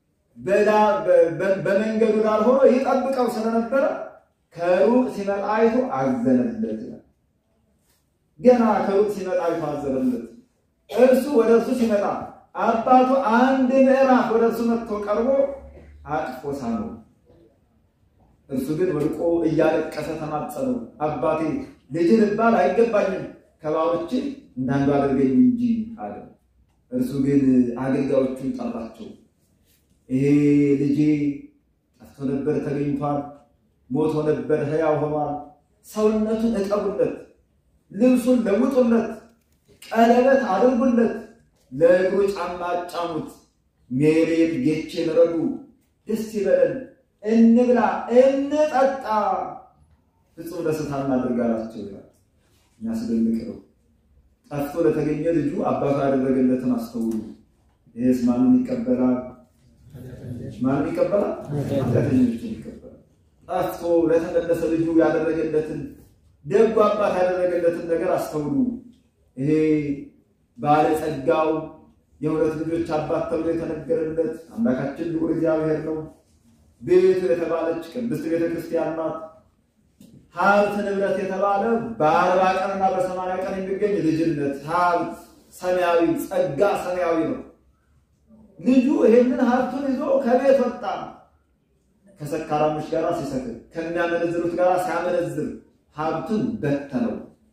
B: በመንገዱ ዳር ሆኖ ይጠብቀው ስለነበረ ከሩቅ ሲመጣ አይቶ አዘነለት። ገና ከሩቅ ሲመጣ አይቶ አዘነለት። እርሱ ወደ እርሱ ሲመጣ አባቱ አንድ ምዕራፍ ወደ እርሱ መጥቶ ቀርቦ አቅፎ ሳመው። እርሱ ግን ወድቆ እያለቀሰ ተማጸነው። አባቴ ልጅ ልባል አይገባኝም፣ ከባሮችህ እንዳንዱ አድርገኝ እንጂ አለ። እርሱ ግን አገልጋዮቹን ጠራቸው። ይሄ ልጄ ጠፍቶ ነበር ተገኝቷል፣ ሞቶ ነበር ሕያው ሆኗል። ሰውነቱን እጠቡለት፣ ልብሱን ለውጡለት፣ ቀለበት አድርጉለት፣ ለእግሩ ጫማ አጫሙት፣ ሜሬት ጌቼን ረዱ፣ ደስ ይበለን፣ እንብላ እንጠጣ፣ ፍጹም ደስታ እናድርግ አላቸው ይላል። የሚያስደንቅ ነው። ጠፍቶ ለተገኘ ልጁ አባቱ ያደረገለትን አስተውሉ። ይሄስ ማንን ይቀበላል? ማንን ይቀበላል? ኃጢአተኞችን ይቀበላል። ጠፍቶ ለተመለሰ ልጁ ያደረገለትን ደጉ አባት ያደረገለትን ነገር አስተውሉ። ይሄ ባለጸጋው የሁለት ልጆች አባት ተብሎ የተነገረለት አምላካችን ልዑል እግዚአብሔር ነው። ቤቱ የተባለች ቅድስት ቤተ ክርስቲያን ናት። ሀብት ንብረት የተባለ በአርባ ቀንና በሰማንያ ቀን የሚገኝ ልጅነት ሀብት ሰማያዊ ጸጋ ሰማያዊ ነው። ልጁ ይሄንን ሀብቱን ይዞ ከቤት ወጣ። ከሰካራሞች ጋር ሲሰክር፣ ከሚያመነዝሩት ጋር ሲያመነዝር ሀብቱን በተነው።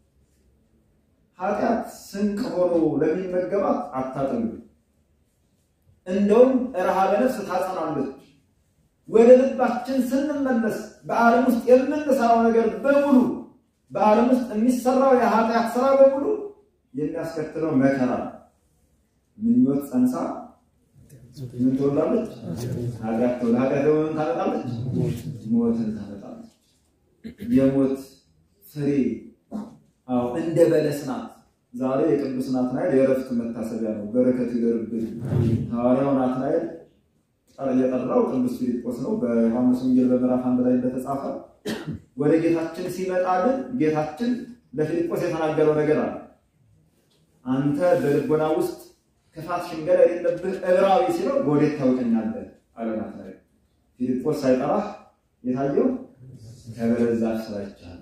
B: ኃጢአት ስንቅ ሆኖ ለሚመገባት አታጠግብ፣ እንደውም ረሃበ ነፍስ ታጸናለች። ወደ ልባችን ስንመለስ በዓለም ውስጥ የምንሰራው ነገር በሙሉ በዓለም ውስጥ የሚሰራው የኃጢአት ስራ በሙሉ የሚያስከትለው መከራ ምኞት ጸንሳ ምን ትወላለች? ኃጢአት ትወላለች። ኃጢአት ምን ታመጣለች? ሞትን ታመጣለች። የሞት ፍሬ አዎ እንደ በለስ ናት። ዛሬ የቅዱስ ናትናኤል የዕረፍቱ መታሰቢያ ነው። በረከት ይደርብን። ሐዋርያው ናትናኤል የጠራው ቅዱስ ፊልጶስ ነው። በዮሐንስ ወንጌል በምዕራፍ አንድ ላይ እንደተጻፈ ወደ ጌታችን ሲመጣ ግን ጌታችን ለፊልጶስ የተናገረው ነገር አለ። አንተ በልቦና ውስጥ ክፋት ሽንገላ የሌለብህ ዕብራዊ ሲለው ወዴት ታውቀኛለህ አለ ናትናኤል። ፊልጶስ ሳይጠራህ የታየው ከበለስ ዛፍ ስር አይቻለሁ።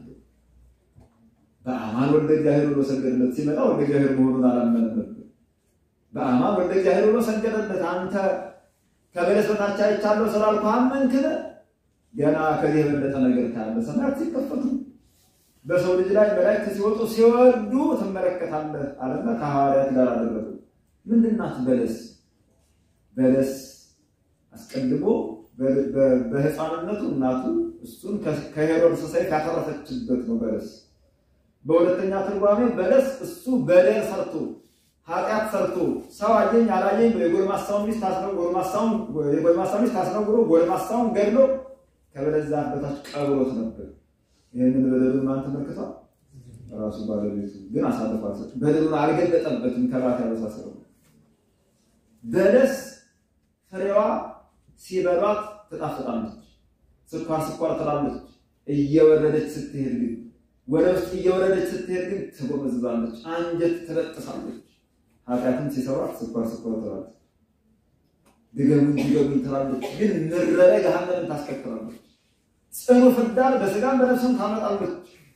B: በአማን ወልደ እግዚአብሔር ብሎ ሰገደለት። ሲመጣ ወልደ እግዚአብሔር መሆኑን አላመነበት። በአማን ወልደ እግዚአብሔር ብሎ ሰገደለት። አንተ ከበለስ በታች አይቻለሁ ስላልኩህ አመንክን? ገና ከዚህ የበለጠ ነገር ካለ ሰማያት ሲከፈቱ በሰው ልጅ ላይ መላእክት ሲወጡ ሲወርዱ ትመለከታለህ አለና ከሐዋርያት ጋር አደረጉ። ምንድናት በለስ? በለስ አስቀድሞ በሕፃንነቱ እናቱ እሱን ከሄሮድስ ሰይፍ ያተረፈችበት ነው በለስ። በሁለተኛ ትርጓሜ በለስ እሱ በደል ሰርቶ ኃጢአት ሰርቶ ሰው አየኝ አላየኝ የጎልማሳውን ሚስት አስነግሮ ጎልማሳውን የጎልማሳውን ሚስት አስነግሮ ጎልማሳውን ገድሎ ከበለስ ዛፍ በታች ቀብሮት ነበር። ይሄንን በደሉን ማን ተመልክቷል? ራሱ ባለቤቱ። ግን አሳልፎ አልሰጠም። በደሉን አልገለጠበትም። ከባት ያበሳሰረው በለስ ፍሬዋ ሲበሏት ትጣፍጣለች፣ ስኳር ስኳር ትላለች። እየወረደች ስትሄድ ግን ወደ ውስጥ እየወረደች ስትሄድ ግን ትጎመዝዛለች፣ አንጀት ትበጥሳለች። ኃጢአትን ሲሰራት ስኳር ስኳር ትላለች፣ ድገሙኝ ድገሙኝ ትላለች። ግን ምድረ ገሃነምን ታስከትላለች። ጽኑ ፍዳን በስጋም በነፍስም ታመጣለች፣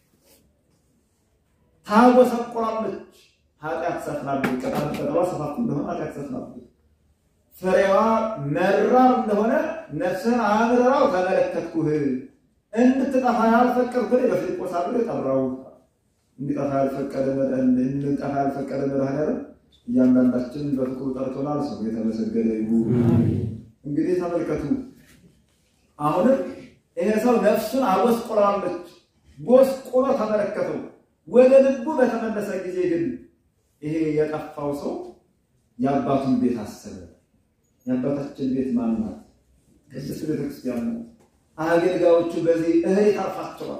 B: ታጎሰቁላለች። ኃጢአት ሰፍናለች። ቀጣን ቀጠዋ ሰፋት እንደሆነ ኃጢአት ሰፍናለች። ፍሬዋ መራር እንደሆነ ነፍስን አምርራው ተመለከትኩህ። እንድትጠፋ ያልፈቀድኩህ በፊልጶስ አድርገህ ጠራው። እንድጠፋ ያልፈቀደ እንድጠፋ ያልፈቀደ መድኃኒዓለም እያንዳንዳችን በፍቅሩ ጠርቶናል። ሰው የተመሰገነ ይሁን። እንግዲህ ተመልከቱ። አሁንም ይሄ ሰው ነፍሱን አጎስቁላለች። ጎስቁሎ ተመለከተው። ወደ ልቡ በተመለሰ ጊዜ ግን ይሄ የጠፋው ሰው የአባቱን ቤት አሰበ። የአባታችን ቤት ማን ናት? ቅድስት ቤተክርስቲያን ናት። አገልጋዮቹ በዚህ እህል ይታርፋቸዋል።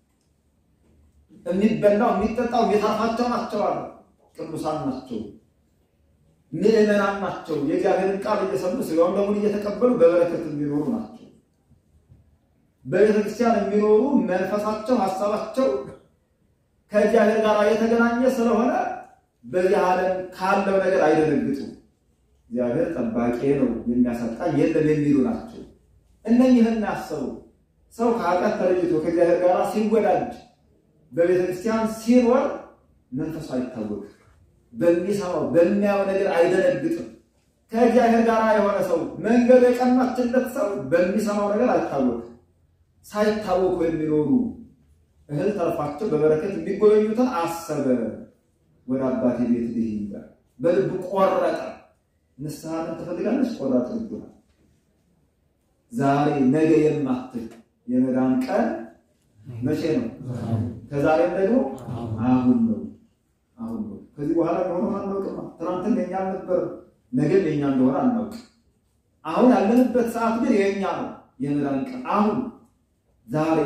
B: የሚበላው የሚጠጣው የታርፋቸው ናቸው። ቅዱሳን ናቸው፣ ምዕመናን ናቸው። የእግዚአብሔርን ቃል እየሰሙ ስጋውን ደሙን እየተቀበሉ በበረከት የሚኖሩ ናቸው። በቤተክርስቲያን የሚኖሩ መንፈሳቸው ሐሳባቸው ከእግዚአብሔር ጋር የተገናኘ ስለሆነ በዚህ ዓለም ካለው ነገር አይደነግጡም። እግዚአብሔር ጠባቂ ነው የሚያሳጣኝ የለም የሚሉ ናቸው። እነኚህን ያሰቡ ሰው ከኃጢአት ተለይቶ ከእግዚአብሔር ጋር ሲወዳጅ በቤተክርስቲያን ሲኖር መንፈሱ አይታወቅም። በሚሰማው በሚያየው ነገር አይደነግጥም። ከእግዚአብሔር ጋር የሆነ ሰው መንገዱ የቀናችለት ሰው በሚሰማው ነገር አይታወቅም። ሳይታወቁ የሚኖሩ እህል ተርፋቸው በበረከት የሚጎበኙትን አሰበ። ወደ አባቴ ቤት ልሂድ በልቡ ቆረጠ። ንስሐን ትፈልጋለች? ቆራጥ ልብ ነው። ዛሬ ነገ የማትል የመዳን ቀን መቼ ነው? ከዛሬም ደግሞ አሁን ነው። አሁን ነው። ከዚህ በኋላ ሆኖ አናውቅም። ትናንትም የኛ ነበር፣ ነገም የኛ እንደሆነ አናውቅ። አሁን ያለንበት ሰዓት ግን የኛ ነው። የመዳን ቀን አሁን ዛሬ።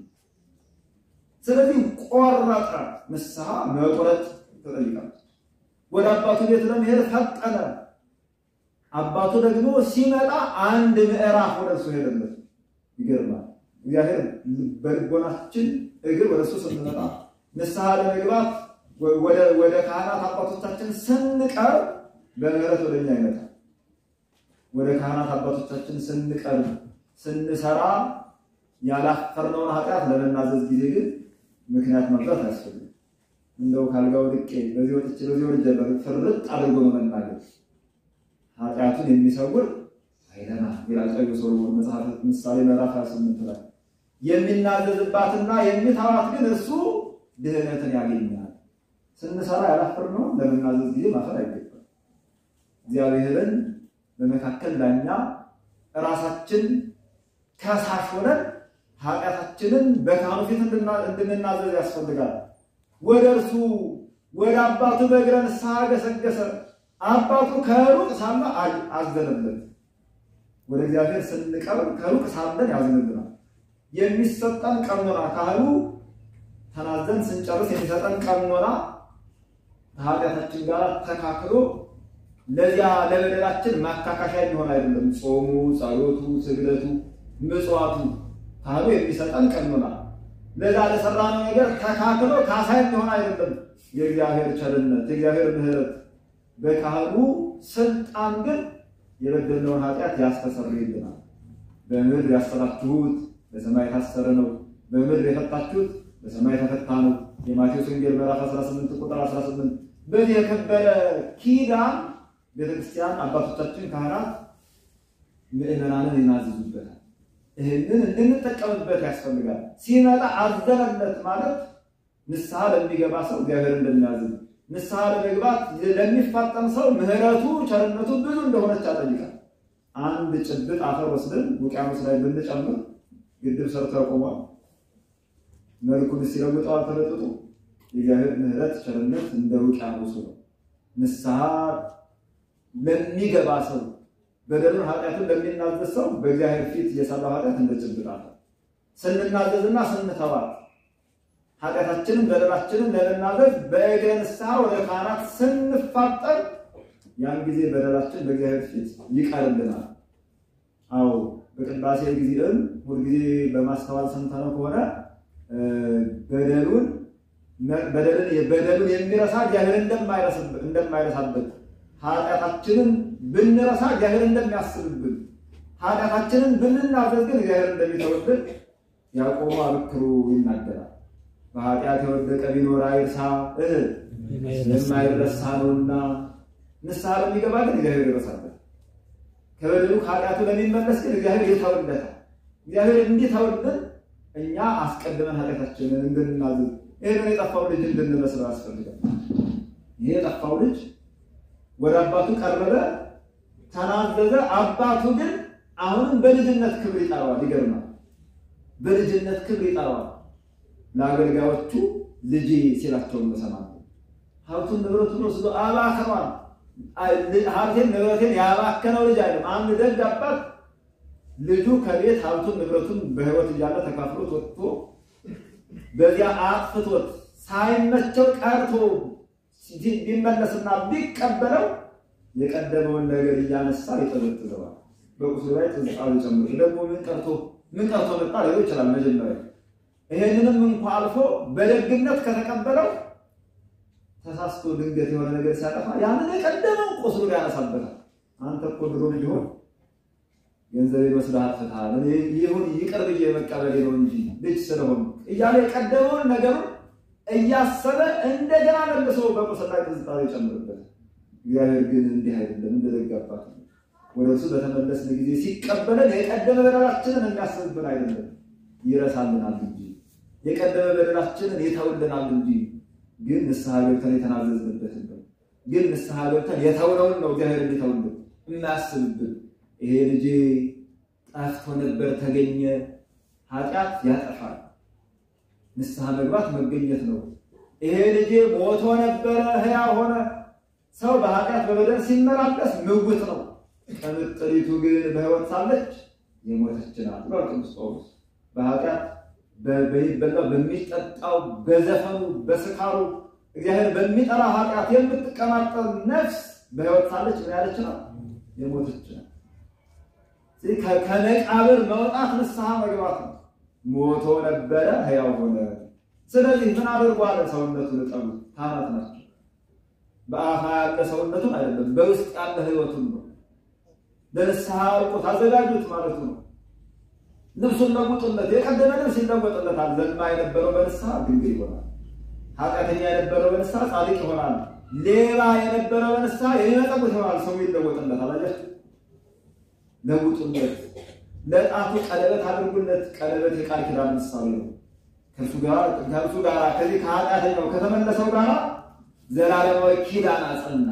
B: ስለዚህ ቆረጠ። ንስሐ መቁረጥ ተጠይቃለች። ወደ አባቱ ቤት ለመሄድ ፈጠነ። አባቱ ደግሞ ሲመጣ አንድ ምዕራፍ ወደሱ ሄደለት። ይገርማል። እግዚአብሔር በልቦናችን እግር ወደሱ ስንመጣ ንስሐ ለመግባት ወደ ወደ ካህናት አባቶቻችን ስንቀርብ በምህረት ወደኛ ይመጣል። ወደ ካህናት አባቶቻችን ስንቀርብ ስንሰራ ያላፈርነውን ኃጢአት ለመናዘዝ ጊዜ ግን ምክንያት ማምጣት አያስፈልግም። እንደው ካልጋው ድቄ በዚህ ወጥቼ በዚህ ወርጄ ፍርጥ አድርጎ መናገር ኃጢአቱን የሚሰውር አይደና ይላል ሶሎሞን መጽሐፈ ምሳሌ ምዕራፍ ሃያ ስምንት ላይ። የሚናዘዝባትና የሚታዋት ግን እሱ ድህነትን ያገኛል። ስንሰራ ያላፈርነው ለመናዘዝ ጊዜ ማፈር አይገባም። እግዚአብሔርን በመካከል ዳኛ ራሳችን ከሳሽ ሆነን ኃጢአታችንን በካህኑ ፊት እንድንናዘዝ ያስፈልጋል። ወደ እርሱ ወደ አባቱ በእግረ ንስሐ ገሰገሰ። አባቱ ከሩቅ ሳለ አዘነለት። ወደ እግዚአብሔር ስንቀርብ ከሩቅ ሳለን ያዝንልናል። የሚሰጠን ቀኖና ካህኑ ተናዘን ስንጨርስ የሚሰጠን ቀኖና ኃጢአታችን ጋር ተካክሎ ለዚያ ለበደላችን ማካካሻ ይሆን አይደለም ጾሙ ጸሎቱ ስግደቱ ምጽዋቱ ታዲያ የሚሰጠን ቀኖና ለዛ ለሰራነው ነገር ተካክሎ ካሳይ ይሆን አይደለም የእግዚአብሔር ቸርነት የእግዚአብሔር ምሕረት በካህኑ ስልጣን ግን የበደልነውን ኃጢአት ያስተሰርይልናል በምድር ያሰራችሁት በሰማይ ታሰረ ነው በምድር የፈታችሁት በሰማይ ተፈታ ነው የማቴዎስ ወንጌል ምዕራፍ አስራ ስምንት ቁጥር አስራ ስምንት በዚህ የከበረ ኪዳን ቤተክርስቲያን አባቶቻችን ካህናት ምእመናንን ይናዝዙበታል ይሄንን እንድንጠቀምበት ያስፈልጋል ሲመጣ አዘነለት ማለት ንስሐ ለሚገባ ሰው እግዚአብሔር እንደሚያዝን ንስሐ ለመግባት ለሚፋጠን ሰው ምህረቱ ቸርነቱ ብዙ እንደሆነች ያጠይቃል አንድ ጭብጥ አፈር ወስደን ውቅያኖስ ላይ ብንጨምር ግድብ ሰርቶ ያቆማል መልኩን ሲለውጠው ተለጥጦ የእግዚአብሔር ምህረት ቸርነት እንደ ውቅያኖስ ነው ንስሐ ለሚገባ ሰው በደሉን ኃጢአቱን ለሚናዘዝ ሰው በእግዚአብሔር ፊት የሰራው ኃጢአት እንደ ጭብጥ አፈር ስንናዘዝና ስንተዋ ኃጢአታችንን በደላችንን ለመናዘዝ በእግረ ንስሐ ወደ ካህናት ስንፋጠር ያን ጊዜ በደላችን በእግዚአብሔር ፊት ይቀርልናል አው በቅዳሴ ጊዜም ሁሉ ጊዜ በማስተዋል ሰምተነው ከሆነ በደሉን በደልን የበደሉን የሚረሳ እግዚአብሔር እንደማይረሳበት እንደማይረሳበት ኃጢአታችንን ብንረሳ እግዚአብሔር እንደሚያስብብን ኃጢአታችንን ብንናዘዝ ግን እግዚአብሔር እንደሚተወልን ያዕቆብ አበክሮ ይናገራል በኃጢአት የወደቀ ቢኖር አይርሳ እህ የማይረሳ ነውና ንስሐ ለሚገባ ግን እግዚአብሔር ይረሳበት ከበደሉ ኃጢአቱ ለሚመለስ ግን እግዚአብሔር ይተወለታል እግዚአብሔር እንዲተወልን እኛ አስቀድመን ኃጢአታችንን እንድንናዘዝ ይሄን የጠፋው ልጅ እንድንመስል ያስፈልጋል ይሄ የጠፋው ልጅ ወደ አባቱ ቀረበ ተናዘዘ አባቱ ግን አሁንም በልጅነት ክብር ይጠራዋል ይገርማል በልጅነት ክብር ይጠራዋል ለአገልጋዮቹ ልጅ ሲላቸው መሰማት ሀብቱን ንብረቱን ወስዶ አባከኗል ሀብቴን ንብረቴን ያባከነው ልጅ አይደለም አንድ ደግ አባት ልጁ ከቤት ሀብቱን ንብረቱን በህይወት እያለ ተካፍሎት ወጥቶ በዚያ አጥፍቶት ሳይመቸው ቀርቶ ቢመለስና ቢቀበለው የቀደመውን ነገር እያነሳ ይጠበጥዘዋል በቁስሉ ላይ ተንጣው ጨምሮ ደግሞ ምን ቀርቶ ምን ቀርቶ መጣ ሊሆን ይችላል መጀመሪያ ይሄንንም እንኳን አልፎ በደግነት ከተቀበለው ተሳስቶ ድንገት የሆነ ነገር ሲያጠፋ ያንን የቀደመው ቁስሉ ያነሳበታል አንተ እኮ ድሮ ቢሆን ገንዘብ ይመስልሃል ፈታል ይሁን ይቅር ብዬ መቀበል ነው እንጂ ልጅ ስለሆነ እያለ የቀደመውን ነገር እያሰበ እንደገና መልሶ በቁስሉ ላይ ተንጣው ይጨምርበት እግዚአብሔር ግን እንዲህ አይደለም እንደደጋባት ወደሱ በተመለስን ጊዜ ሲቀበለን የቀደመ በደላችንን የሚያስብብን አይደለም ይረሳልናል እንጂ የቀደመ በደላችንን ይተውልናል እንጂ ግን ንስሐ ገብተን የተናዘዝንበት ነው ግን ንስሐ ገብተን የተውነውን ነው እግዚአብሔር እንዲተውልን እናስብብን ይሄ ልጅ ጠፍቶ ነበር ተገኘ ኃጢአት ያጠፋል ንስሐ መግባት መገኘት ነው ይሄ ልጅ ሞቶ ነበር ሕያው ሆነ ሰው በኃጢአት በበደል ሲመላለስ ምውት ነው ከምጥሪቱ ግን በሕይወት ሳለች የሞተች ናት ቅዱስ ጳውሎስ በኃጢአት በሚበላው በሚጠጣው በዘፈኑ በስካሩ እግዚአብሔር በሚጠራ ኃጢአት የምትቀማጠል ነፍስ በሕይወት ሳለች ምን ያለች ናት የሞተች ናት ስለዚህ ከመቃብር መውጣት ንስሐ መግባት ነው ሞቶ ነበረ ሕያው ሆነ ስለዚህ ምን አድርጓል ሰውነቱን ለጠሉ ታናት ናቸው በአፋ ያለ ሰውነቱን አይደለም በውስጥ ያለ ሕይወቱን ነው ለንስሐ አውቆ ታዘጋጁት ማለት ነው ልብሱን ለውጡለት የቀደመ ልብስ ይለወጥለታል ዘማ የነበረው በንስሐ ድንግል ይሆናል ኃጢአተኛ የነበረው በንስሐ ጻድቅ ይሆናል ሌባ የነበረው በንስሐ የሚመጣበት ይሆናል ሰው ይለወጥለታል አያችሁ ለውጡለት ለጣቱ ቀለበት አድርጉለት ቀለበት የቃል ኪዳን ምሳሌ ነው ከሱ ጋር ከሱ ጋር ከዚህ ከኃጢአተኛው ከተመለሰው ጋር ዘላለማዊ ኪዳን አጸና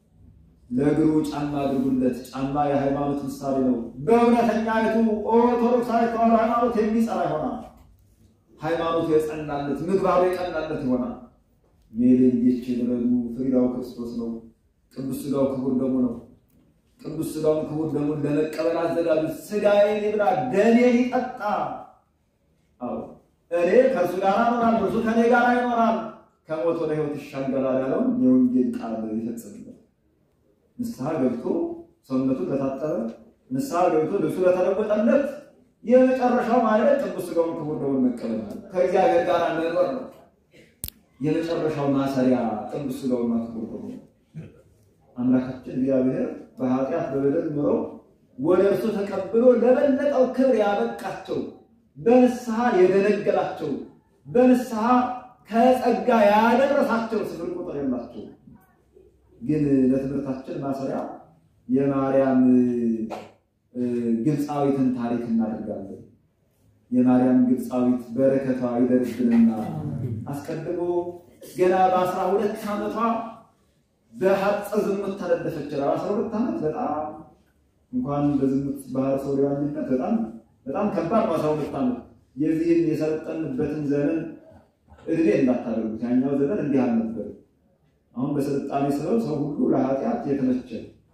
B: ለግሩ ጫማ አድርጉለት ጫማ የሃይማኖት ምሳሌ ነው በእውነተኛይቱ ኦርቶዶክሳዊት ሃይማኖት የሚጸና ይሆናል ሃይማኖቱ የጸናለት ምግባሩ የቀናለት ይሆናል ሜሌንጌች የበረዱ ፍሪዳው ክርስቶስ ነው ቅዱስ ሥጋው ክቡር ደሙ ነው ቅዱስ ሥጋው ክቡር ደሙ ለመቀበል አዘጋጁት ሥጋዬን ይብላ ደሜን ይጠጣ አዎ እኔ ከሱ ጋር እኖራለሁ እሱ ከኔ ጋር ይኖራል ከሞት ወደ ሕይወት ይሻገራል ያለውን የወንጌል ቃል ይፈጽማል። ንስሐ ገብቶ ሰውነቱ ለታጠበ ንስሐ ገብቶ ልብሱ ለተለወጠለት የመጨረሻው ማለት ቅዱስ ሥጋውን ክቡር ደሙን መቀበል ከእግዚአብሔር ጋር መኖር ነው። የመጨረሻው ማሰሪያ ቅዱስ ሥጋውና ክቡር ደሙ አምላካችን እግዚአብሔር በኃጢአት በበደል ኖረው ወደ እርሱ ተቀብሎ ለበለጠው ክብር ያበቃቸው በንስሐ የደነገላቸው በንስሐ ከጸጋ ያደረሳቸው ስፍር ቁጥር የላቸው። ግን ለትምህርታችን ማሰሪያ የማርያም ግብፃዊትን ታሪክ እናደርጋለን። የማርያም ግብፃዊት በረከቷ ይደርብንና አስቀድሞ ገና በአስራ ሁለት ዓመቷ በሐጸ ዝሙት ተለደፈች። በአስራ ሁለት ዓመት በጣም እንኳን በዝሙት ባህር ሰው ሊዋኝበት በጣም በጣም ከባድ ነው። አስራ ሁለት ዓመት የዚህን የሰለጠንበትን ዘመን እድሜ እንዳታደርጉት። ያኛው ዘመን እንዲህ አልነበረ። አሁን በስልጣኔ ሰበብ ሰው ሁሉ ለኃጢአት የተመቸ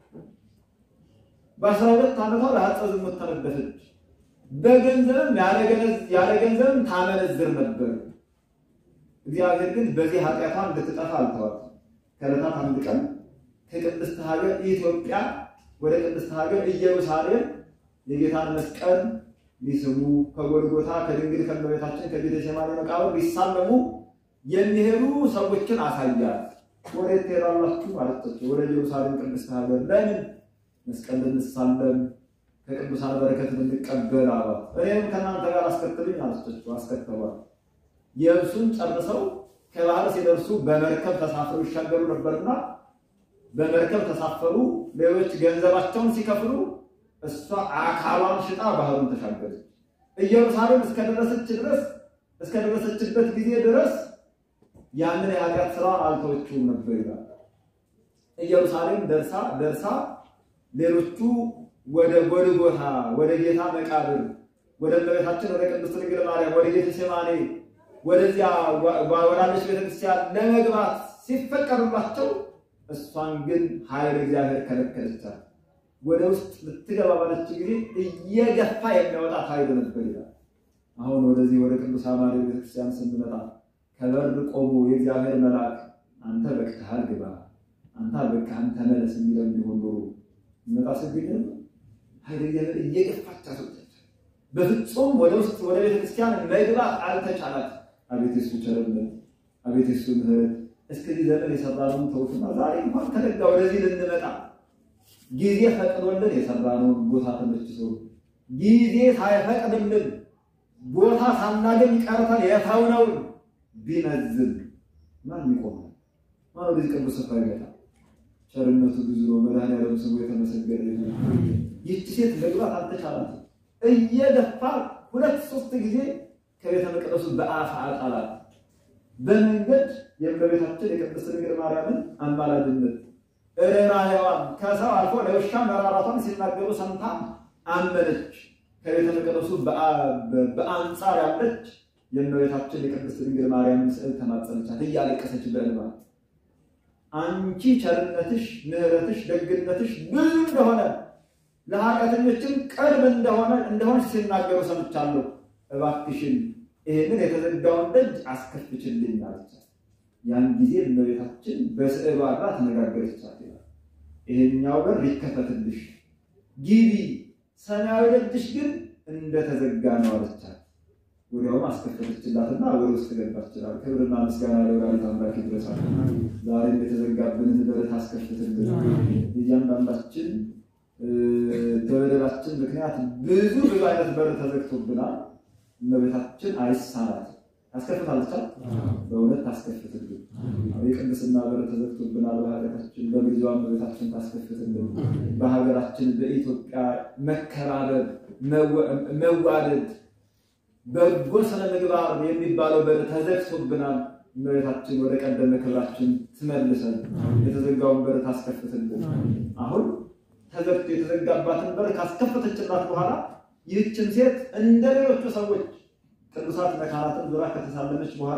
B: በአስራ ሁለት ዓመቷ ለሐጸ ዝሙት ተለደፈች። በገንዘብም ያለ ገንዘብም ታመነዝር ነበር። እግዚአብሔር ግን በዚህ ኃጢአቷ እንድትጠፋ አልተዋት። ከዕለታት አንድ ቀን ከቅድስት ሀገር ኢትዮጵያ ወደ ቅድስት ሀገር ኢየሩሳሌም የጌታን መስቀል ሊስሙ ከጎልጎታ ከድንግል ከእመቤታችን ከጌቴሴማኒ መቃብር ሊሳለሙ የሚሄዱ ሰዎችን አሳያት። ወዴት ትሄዳላችሁ አለቻቸው። ወደ ኢየሩሳሌም ቅድስት ሀገር። ለምን? መስቀል ልንሳለም ከቅዱሳን በረከት ልንቀበል አሏት። እኔም ከእናንተ ጋር አስከትሉኝ አለቻቸው። አስከተሏት። የብሱን ጨርሰው ከባህር ሲደርሱ በመርከብ ተሳፍረው ይሻገሩ ነበርና በመርከብ ተሳፈሩ። ሌሎች ገንዘባቸውን ሲከፍሉ እሷ አካሏን ሽጣ ባህሩን ተሻገረች። ኢየሩሳሌም እስከደረሰች ድረስ እስከደረሰችበት ጊዜ ድረስ ያንን የኃጢአት ስራውን አልተወችውም ነበር ይላል። ኢየሩሳሌም ደርሳ ደርሳ ሌሎቹ ወደ ጎልጎታ ወደ ጌታ መቃብር ወደ እመቤታችን ወደ ቅድስት ድንግል ማርያም ወደ ጌቴሴማኒ ወደዚያ ወዳለች ቤተክርስቲያን ለመግባት ሲፈቀዱላቸው እሷን ግን ኃይለ እግዚአብሔር ከለከለቻት። ወደ ውስጥ ልትገባ ባለች ጊዜ እየገፋ የሚያወጣት ኃይል ነበር ይላል። አሁን ወደዚህ ወደ ቅዱስ ማርያም ቤተክርስቲያን ስንመጣ ከበር ቆሞ የእግዚአብሔር መልአክ አንተ በቅተሃል ግባ፣ አንተ በቃህን ተመለስ የሚለው ቢሆን ኖሮ መጣ ሲገኝ ኃይለ እግዚአብሔር እየገፋች አስወጣች። በፍጹም ወደ ውስጥ ወደ ቤተክርስቲያን መግባት አልተቻላት። አቤት እሱ ቸርነት፣ አቤት እሱ ምሕረት። እስከዚህ ዘመን የሰራነውን ተውትና ዛሬ እንኳን ተደጋ ወደዚህ ልንመጣ ጊዜ ፈቅዶልን የሰራነውን ቦታ ተመችቶ ጊዜ ሳይፈቅድልን ቦታ ሳናገኝ ቀርተን የታውነውን ቢነዝል ማን ይቆማል? ማን ወደዚህ ቅዱስ ስፍራ ይመጣል? ቸርነቱ ብዙ ነው። መድኃኒዓለም ስሙ የተመሰገነ ይሁን። ይህች ሴት መግባት አልተቻላትም። እየገፋ ሁለት ሶስት ጊዜ ከቤተ መቅደሱ በአፍ አጣላት። በመንገድ የእመቤታችን የቅድስት ድንግል ማርያምን አማላጅነት ርኅራኄዋን ከሰው አልፎ ለውሻ መራራቷን ሲናገሩ ሰምታ አመነች። ከቤተ መቅደሱ በአንጻር ያለች የእመቤታችን የቅድስት ድንግል ማርያምን ስዕል ተማጸነቻት እያለቀሰች በእንባ። አንቺ ቸርነትሽ፣ ምሕረትሽ፣ ደግነትሽ ብዙ እንደሆነ ለኃጢአተኞችም ቅርብ እንደሆነ እንደሆነች ሲናገሩ ሰምቻለሁ። እባክሽን ይሄንን የተዘጋውን ደጅ አስከፍችልኝ አለቻት። ያን ጊዜ እመቤታችን በስዕሏ ጋር ተነጋገረቻት ይላል። ይሄኛው በር ይከፈትልሽ ግቢ፣ ሰማያዊ ደጅሽ ግን እንደተዘጋ ነው አለቻት። ወዲያውም አስከፈተችላትና ወደ ውስጥ ገባች ይላል። ክብርና ምስጋና ለወላዲተ አምላክ ይድረሳል። ዛሬም የተዘጋብንን በር ታስከፍትልን። እያንዳንዳችን በበደላችን ምክንያት ብዙ ብዙ አይነት በር ተዘግቶብናል። እመቤታችን አይሳናት አስከፍታለች። በእውነት ታስከፍትልን። የቅድስና በር ተዘግቶብናል በኃጢአታችን። በጊዜዋ እመቤታችን ታስከፍትልን። በሀገራችን በኢትዮጵያ መከባበር፣ መዋደድ፣ በጎ ስነ ምግባር የሚባለው በር ተዘግቶብናል። እመቤታችን ወደ ቀደመ ክብራችን ትመልሰን። የተዘጋውን በር ታስከፍትልን። አሁን ተዘግቶ የተዘጋባትን በር ካስከፈተችላት በኋላ ይህችን ሴት እንደሌሎቹ ሰዎች ቅዱሳት መካናትን ዙራ ከተሳለመች በኋላ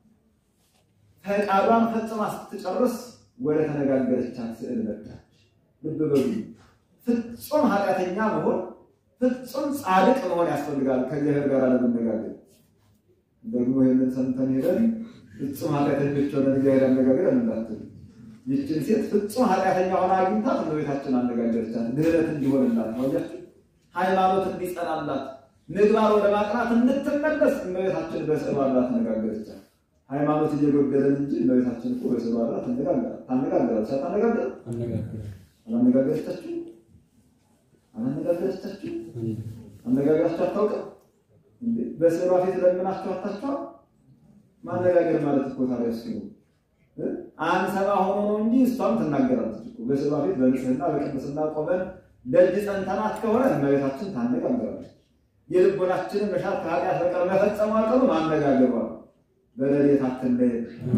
B: ፈቃዷን ፈጽማ ስትጨርስ ወደ ተነጋገረቻት ስዕል መጣች። ልብ በሉ፣ ፍጹም ኃጢአተኛ መሆን ፍጹም ጻድቅ መሆን ያስፈልጋል ከእግዚአብሔር ጋር ለመነጋገር። ደግሞ ይህንን ሰምተን ሄደን ፍጹም ኃጢአተኞች ሆነን እግዚአብሔር አነጋገረን እንዳትሉ። ይህችን ሴት ፍጹም ኃጢአተኛ ሆና አግኝታት እመቤታችን አነጋገረቻት። ድኅነት እንዲሆንላት ነው። አያችሁ፣ ሃይማኖት እንዲጸናላት ምግባር ወደ ማቅናት እንድትመለስ እመቤታችን በስዕሏ አነጋገረቻት። ሃይማኖት እየጎደለን እንጂ እመቤታችን እኮ በስዕሏ ታነጋገረች። ታነጋገረች ታነጋገረች አነጋገረቻችሁ አነጋገረቻችሁ አነጋገራችሁ አታውቅም እንዴ? በስዕሏ ፊት ለምናችሁ አታችሁ ማነጋገር ማለት እኮ ታዲያ እሱ ነው። አንሰባ ሆኖ ነው እንጂ እሷም ትናገራለች እኮ። በስዕሏ ፊት በንጽህና በቅድስና ቆመን ደጅ ጸንተናት ከሆነ እመቤታችን ታነጋገራለች። የልቦናችንን መሻት ከኃጢአት በቀር መፈጸሙ አቀሩ ማነጋገሯ በረድኤታችን ላይ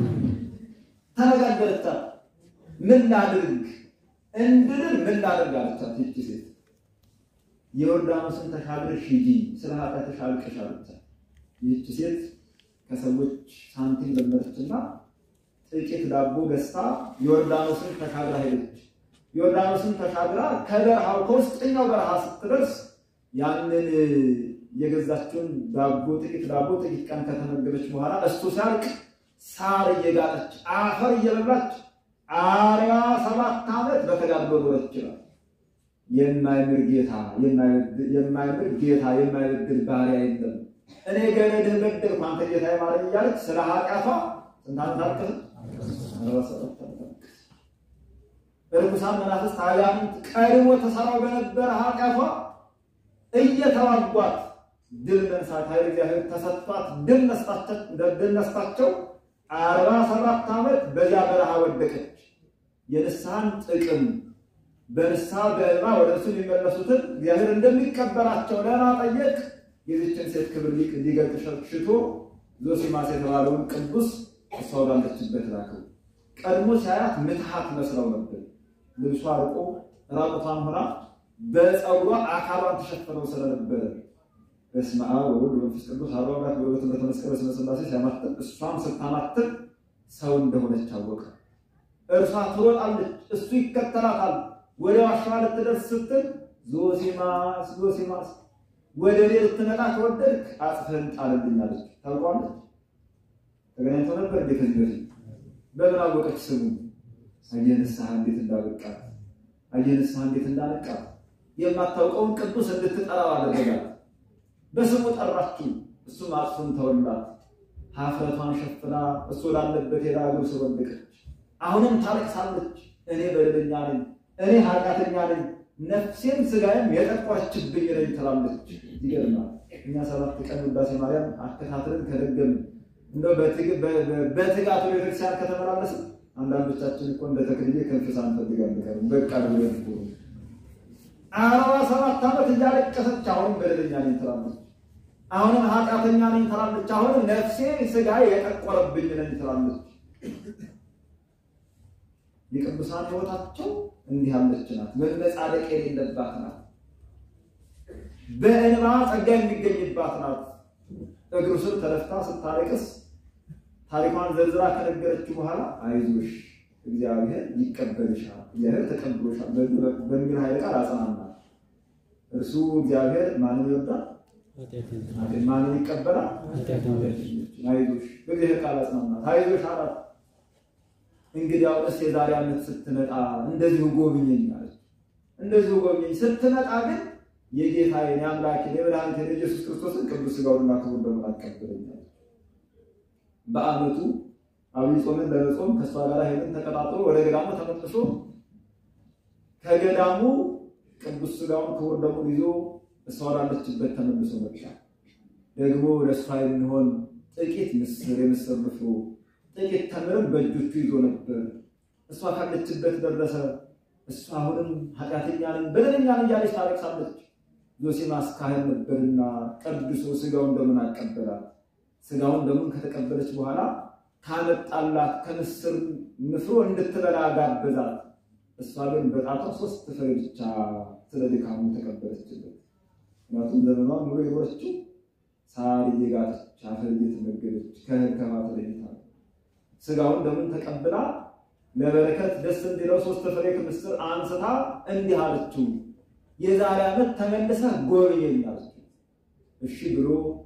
B: ተነጋገረቻት። ምን ላድርግ እንድል ምን ላድርግ አለቻት። ይህች ሴት ዮርዳኖስን ተሻግረሽ ሂጂ፣ ስለ ኃጢአትሽ አልቅሽ አለቻት። ይህች ሴት ከሰዎች ሳንቲም ለመረችና ጥቂት ዳቦ ገዝታ ዮርዳኖስን ተሻግራ ሄደች። ዮርዳኖስን ተሻግራ ከበረሃው ከውስጠኛው በረሃ ስትደርስ ያንን የገዛችውን ዳቦ ጥቂት ዳቦ ጥቂት ቀን ከተመገበች በኋላ እሱ ሲያልቅ ሳር እየጋጠች አፈር እየበላች አርባ ሰባት ዓመት በተጋድሎ ኖረች ይላል። የማይምር ጌታ የማይምር ጌታ የማይበድል ባሪያ የለም። እኔ ገረድህ በደልኩ አንተ ጌታ ማረኝ እያለች ስለ ኃጢአቷ ስንት ታልቅስ አርባ ሰባት ዓመት እርኩሳን መናፍስት አጋንንት ቀድሞ ተሰራው በነበረ ኃጢአቷ እየተዋጓት ድል መንሳት ኃይለ እግዚአብሔር ተሰጥቷት ድል ነስታቸው ድል ነስታቸው አርባ ሰባት ዓመት በዚያ በረሃ ወደቀች። የንስሐን ጥቅም በንስሐ በእንባ ወደ እሱ የሚመለሱትን እግዚአብሔር እንደሚቀበላቸው ለማጠየቅ የዚችን ሴት ክብር ሊገልጥ ሽቶ ዞሲማስ የተባለውን ቅዱስ እሷ ወዳለችበት ላከው። ቀድሞ ሲያያት ምትሃት መስለው ነበር። ልብሷ አርቆ ራቁቷን ሆና በፀጉሯ አካሏን ተሸፍነው ስለነበረ በስመ አብ ወወልድ ወመንፈስ ቅዱስ አሐዱ አምላክ በሕይወት በተመስቀለ ስመ ሥላሴ ሲያማትብ እሷም ስታማትብ ሰው እንደሆነች ታወቀ። እርሷ ትሮጣለች፣ እሱ ይከተላታል። ወደ ዋሻዋ ልትደርስ ስትል ዞሲማስ ዞሲማስ ወደ እኔ ልትመጣ ከወደድክ አጽፍህን ጣልልኝ አለች። ታውቃለች። ተገናኝተው ነበር እንዴ ከዚህ በፊት? በምን አወቀች ስሙ? አየህ ንስሐ እንዴት እንዳበቃት፣ አየህ ንስሐ እንዴት እንዳነቃት። የማታውቀውን ቅዱስ እንድትጠራው አደረጋት። በስሙ ጠራችው፣ እሱም አጽፉን ተወላት። ሀፍረቷን ሸፍና እሱ ላለበት ሄዳ እግሩ ስር ወደቀች። አሁንም ታለቅሳለች። እኔ በደለኛ ነኝ፣ እኔ ኃጢአተኛ ነኝ፣ ነፍሴም ስጋዬም የጠቆረችብኝ ነኝ ትላለች። ይገርማል። እኛ ሰባት ቀን ውዳሴ ማርያም አከታትለን ከደገምን እንደው በትጋት ወደ ቤተክርስቲያን ከተመላለስን አንዳንዶቻችን እኮ እንደ ተክልዬ ክንፍ ሳንፈልጋለን በቃ ብለን እኮ አርባ ሰባት ዓመት እያለቀሰች አሁንም በደለኛ ነኝ ትላለች። አሁንም ኃጢአተኛ ነኝ ትላለች። አሁንም ነፍሴ ስጋዬ የጠቆረብኝ ነኝ ትላለች። የቅዱሳን ሕይወታቸው እንዲህ ያለች ናት። መመጻደቅ የሌለባት ናት። በእንባ ጸጋ የሚገኝባት ናት። እግሩ ስር ተደፍታ ስታለቅስ ታሪኳን ዘርዝራ ከነገረችው በኋላ አይዞሽ እግዚአብሔር ይቀበልሻል፣ እግዚአብሔር ተቀብሎሻል በሚል ኃይለ ቃል አጽናናት። እርሱ እግዚአብሔር ማንን ይወዳል? ማንን ይቀበላል? አይዞሽ በእግዚአብሔር ቃል አጽናናት። አይዞሽ አላት። እንግዲያው እስ የዛሬ ዓመት ስትመጣ እንደዚሁ ጎብኘኝ አለች። እንደዚሁ ጎብኘኝ ስትመጣ ግን የጌታዬ የአምላኬ የመድኃኒቴ የኢየሱስ ክርስቶስን ቅዱስ ሥጋውንና ክቡር ደሙን አቀብለኝ አለች። በዓመቱ አብይ ጾምን ለመጾም ከሷ ጋር ሄደን ተቀጣጥሎ ወደ ገዳሙ ተመልሶ ከገዳሙ ቅዱስ ሥጋውን ክቡር ደሙን ይዞ እሷ ወዳለችበት ተመልሶ መጣ። ደግሞ ለእሷ የሚሆን ጥቂት ምስር የምስር ንፍሮ ጥቂት ተምርም በእጆቹ ይዞ ነበር። እሷ ካለችበት ደረሰ። እሷ አሁንም ኃጢአተኛ ነኝ በደለኛ ነኝ እያለች ታለቅሳለች። ዞሲማስ ካህን ነበርና ቀድሶ ሥጋውን ደሙን አቀበላት። ሥጋውን ደሙን ከተቀበለች በኋላ ካመጣላት ከምስር ንፍሮ እንድትበላ ጋበዛት። እሷ ግን በጣቷ ሶስት ፍሬ ብቻ ስለ ድካሙ ተቀበለችለት። ምክንያቱም ዘመኗን ሙሉ የኖረችው ሳር እየጋጠች አፈር እየተመገበች ከእህል ከማር ተለይታ ሥጋውን ደሙን ተቀብላ ለበረከት ደስ እንዲለው ሶስት ፍሬ ከምስር አንስታ እንዲህ አለችው፣ የዛሬ ዓመት ተመልሰህ ጎብኘኝ አለችው። እሺ ብሎ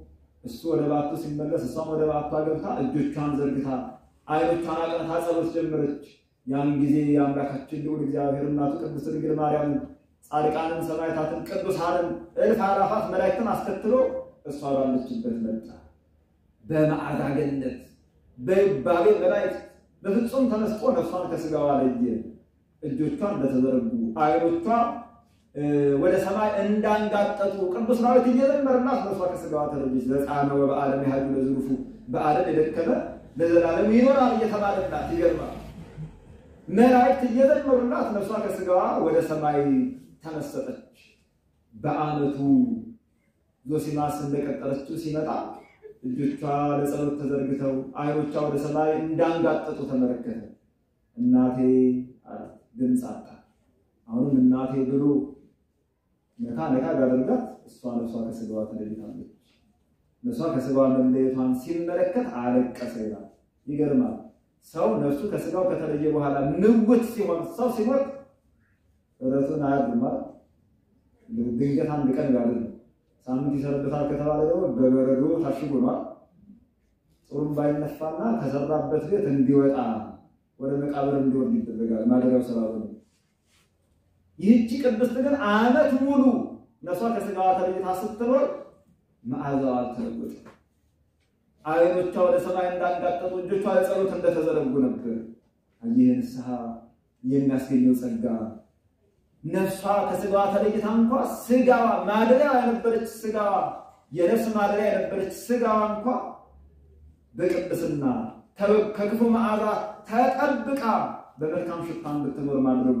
B: እሱ ወደ ባቱ ሲመለስ እሷም ወደ ባቷ ገብታ እጆቿን ዘርግታ አይኖቿን አቅንታ ጸሎት ጀመረች። ያን ጊዜ የአምላካችን ልዑል እግዚአብሔር እናቱ ቅድስት ድንግል ማርያም ጻድቃንን ሰማዕታትን ቅዱሳንን እልፍ አእላፋት መላእክትን አስከትሎ እሷ ባለችበት መጣ። በመዓዛ ገነት በይባቤ መላእክት በፍጹም ተመስጦ ነፍሷን ከስጋዋ ለየ። እጆቿን እንደተዘረጉ አይኖቿ ወደ ሰማይ እንዳንጋጠጡ ቅዱስ ዳዊት እየዘመረላት ነፍሷ ከስጋዋ ተለየች። ዘጻነ ወበዓለም ይሃዱ ለዝሩፉ በዓለም የደከመ ለዘላለም ይኖራል እየተባለላት ይገርማል። መላእክት እየዘመሩላት ነፍሷ ከስጋዋ ወደ ሰማይ ተመሰጠች። በአመቱ ዞሲማስ እንደቀጠለችው ሲመጣ እጆቿ ለጸሎት ተዘርግተው አይኖቿ ወደ ሰማይ እንዳንጋጠጡ ተመለከተ። እናቴ ድምፅ አጣ። አሁንም እናቴ ብሎ ነካ ነካ ያደርጋት እሷ ነፍሷ ከስጋዋ ተለይታለች። ነፍሷ ከስጋዋ መለየቷን ሲመለከት አለቀሰ ይላል። ይገርማል። ሰው ነፍሱ ከስጋው ከተለየ በኋላ ንውት ሲሆን ሰው ሲሞት እረቱን አያድርም ማለት ድንገት አንድ ቀን ጋር ነው ሳምንት ይሰረበታል ከተባለ ደግሞ በበረዶ ታሽጎ ነው። ጾም ባይነፋና ከሰራበት ቤት እንዲወጣ ወደ መቃብር እንዲወርድ ይደረጋል። ማደሪያው ሰላም ነው። ይህቺ ቅድስት ግን ዓመት ሙሉ ነፍሷ ከስጋዋ ተለይታ ስትኖር መዓዛዋ አልተለወጠም። አይኖቿ ወደ ሰማይ እንዳንጋጠጡ እጆቿ ለጸሎት እንደተዘረጉ ነበር። ይህ ንስሐ የሚያስገኘው ጸጋ ነፍሷ ከስጋዋ ተለይታ እንኳን ስጋዋ ማደሪያ የነበረች ስጋዋ የነፍስ ማደሪያ የነበረች ስጋዋ እንኳን በቅድስና ከክፉ መዓዛ ተጠብቃ በመልካም ሽታ እንድትኖር ማድረጉ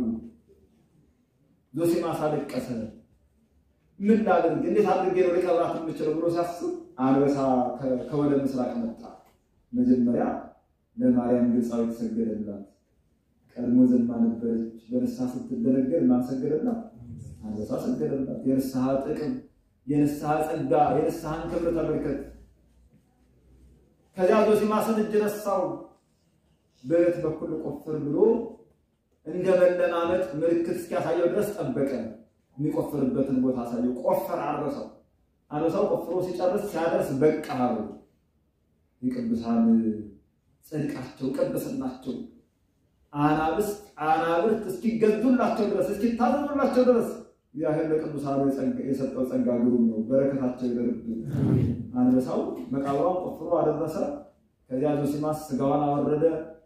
B: ዞሲማስ አለቀሰ። ምን ላድርግ እንዴት አድርጌ ነው ልቀብራት የምችለው ብሎ ሲያስብ አንበሳ ከወደ ምስራቅ መጣ። መጀመሪያ ለማርያም ግብፃዊት ሰገደላት። ቀድሞ ዘማ ነበረች። በንስሐ ስትደነገር ማን ሰገደላት? አንበሳ ሰገደላት። የንስሐ ጥቅም፣ የንስሐ ጸጋ፣ የንስሐን ክብር ተመልከት። ከዚያ ዞሲማስን እጅ ነሳው። በየት በኩል ቆፍር ብሎ እንደ መለማመጥ ምልክት እስኪያሳየው ድረስ ጠበቀ። የሚቆፍርበትን ቦታ አሳየው። ቆፈር አረሰው። አንበሳው ቆፍሮ ሲጨርስ ሲያደርስ በቃ አሉ። የቅዱሳን ጽድቃቸው ቅድስናቸው አናብስት አናብርት እስኪገዙላቸው ድረስ እስኪታዘዙላቸው ድረስ እግዚአብሔር ለቅዱሳኑ የሰጠው ጸጋ ግሩም ነው። በረከታቸው ይደርብን። አንበሳው መቃብሯን ቆፍሮ አደረሰ። ከዚያ ዞሲማስ ስጋዋን አወረደ።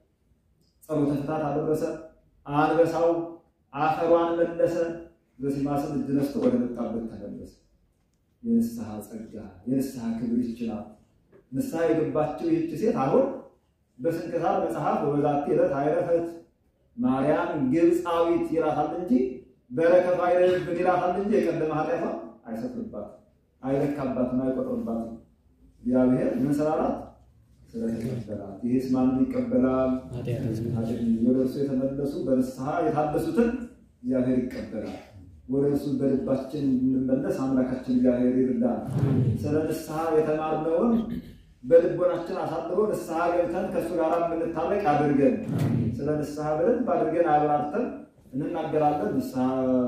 B: ጸሎተ ፍታት አደረሰ። አንበሳው አፈሯን መለሰ። ዞሲማስን እጅ ነስቶ ወደ መጣበት ተመለሰ። የንስሐ ጸጋ የንስሐ ክብር ይችላል። ንስሐ የገባችው ይህች ሴት አሁን በስንክሳር መጽሐፍ በበዛቲ ዕለት አይረፈት ማርያም ግብፃዊት ይላታል እንጂ በረከቷ አይረፍብን ይላታል እንጂ የቀደመ ኃጢአቷ አይሰፍርባትም፣ አይለካባትም፣ አይቆጥርባትም። እግዚአብሔር ምን ስላላት ስለተቀበላት። ይህስ ማን ይቀበላል? ወደ እርሱ የተመለሱ በንስሐ የታደሱትን እግዚአብሔር ይቀበላል። ወደ እርሱ በልባችን እንመለስ አምላካችን እግዚአብሔር ይርዳን። ስለ ንስሐ የተማርነውን በልቦናችን አሳድሮ ንስሐ ገብተን ከሱ ጋር እንታረቅ አድርገን ስለ ንስሐ በደንብ አድርገን አብራርተን እንናገራለን። ንስሐ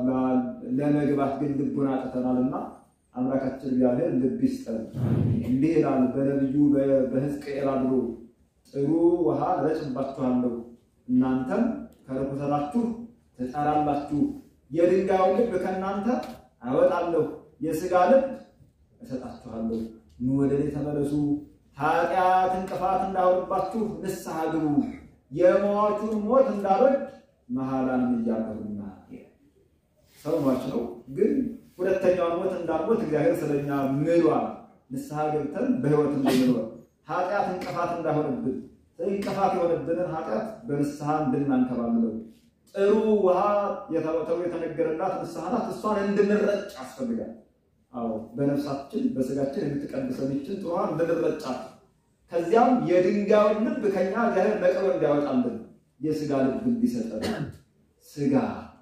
B: ለመግባት ግን ልቦና አጥተናልና አምላካችን እግዚአብሔር ልብ ይስጠን። እንዲህ ይላል በነቢዩ በሕዝቅኤል አድሮ ጥሩ ውሃ ረጭባችኋለሁ፣ እናንተም ከርኩሰታችሁ ትጠራላችሁ። የድንጋዩን ልብ ከእናንተ አወጣለሁ፣ የሥጋ ልብ እሰጣችኋለሁ። ኑ ወደ እኔ ተመለሱ፣ ኃጢአት እንቅፋት እንዳይሆንባችሁ ንስሐ ግቡ፣ የሟቹን ሞት እንዳልወድ መሐላን እያለሁና። ሰው ሟች ነው፣ ግን ሁለተኛውን ሞት እንዳልሞት እግዚአብሔር ስለኛ ምሏል። ንስሐ ገብተን በሕይወት እንድንኖር ኃጢአት እንቅፋት እንዳይሆንብን እንቅፋት የሆነብንን ኃጢአት በንስሐ እንድናንከባልለው ጥሩ ውሃ የተወተው የተነገረላት ንስሐ ናት። እሷን እንድንረጭ ያስፈልጋል። አዎ በነፍሳችን በስጋችን የምትቀድሰን ይችን ጥሩ ውሃ እንድንረጫት፣ ከዚያም የድንጋዩን ልብ ከኛ እግዚአብሔር ነቅሎ እንዲያወጣልን የሥጋ ልብ እንዲሰጠን። ሥጋ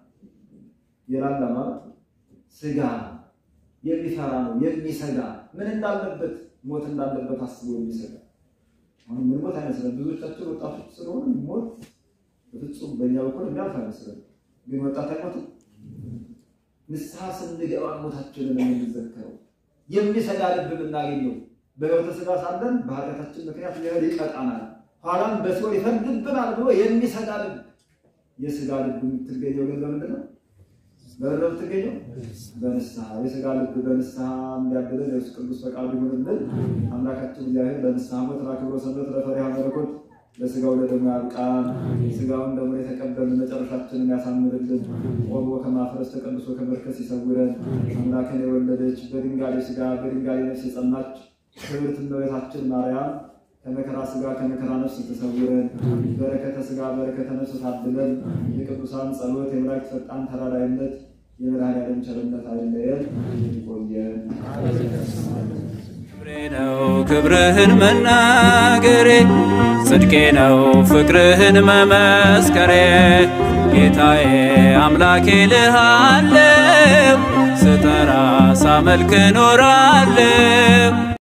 B: የላላ ማለት ሥጋ የሚፈራ ነው፣ የሚሰጋ ምን እንዳለበት ሞት እንዳለበት አስቦ የሚሰጋ። አሁን ምን ሞት አይመስለን ብዙዎቻችን ወጣቶች ስለሆነ ሞት በፍጹም በእኛ በኩል የሚያልፍ አይመስለን። ግን ወጣት አይሞትም። ንስሐ ስንገባ ሞታችንን የምንዘከረው የሚሰጋ ልብ የምናገኘው በሕይወተ ሥጋ ሳለን በኃጢአታችን ምክንያት ይሄድ ይቀጣናል ኋላም በሲኦል ይፈርድብናል ብሎ የሚሰጋ ልብ የሥጋ ልብ የምትገኘው ግን በምንድን ነው? በረብ ትገኘው በንስሐ የሥጋ ልብ በንስሐ እንዲያድለን የኢየሱስ ቅዱስ ፈቃዱ ይሁንልን። አምላካችን እግዚአብሔር ለንስሐ ሞት ለክብረ ሰንበት ለፈሪሃ መለኮት ለሥጋው ለደሙ ያብቃን። ሥጋውን ደግሞ የተቀበልን መጨረሻችንን ያሳምርልን። ቆሞ ከማፍረስ ተቀድሶ ከመርከስ ይሰውረን። አምላክን የወለደች በድንጋሌ ሥጋ በድንጋሌ ነፍስ የጸናች ክብርት እመቤታችን ማርያም ከመከራ ሥጋ ከመከራ ነፍስ ተሰውረን። በረከተ ሥጋ በረከተ ነፍስ ታድለን። የቅዱሳን ጸሎት የመላእክት ፈጣን ተራዳኢነት የመድኃኔዓለም ቸርነት አይለየን። ይቆየን።
A: ክብሬ ነው ክብርህን መናገሬ ጽድቄ ነው ፍቅርህን መመስከሬ ጌታዬ አምላኬ ልሃለው ስጠራ ሳመልክ ኖራለው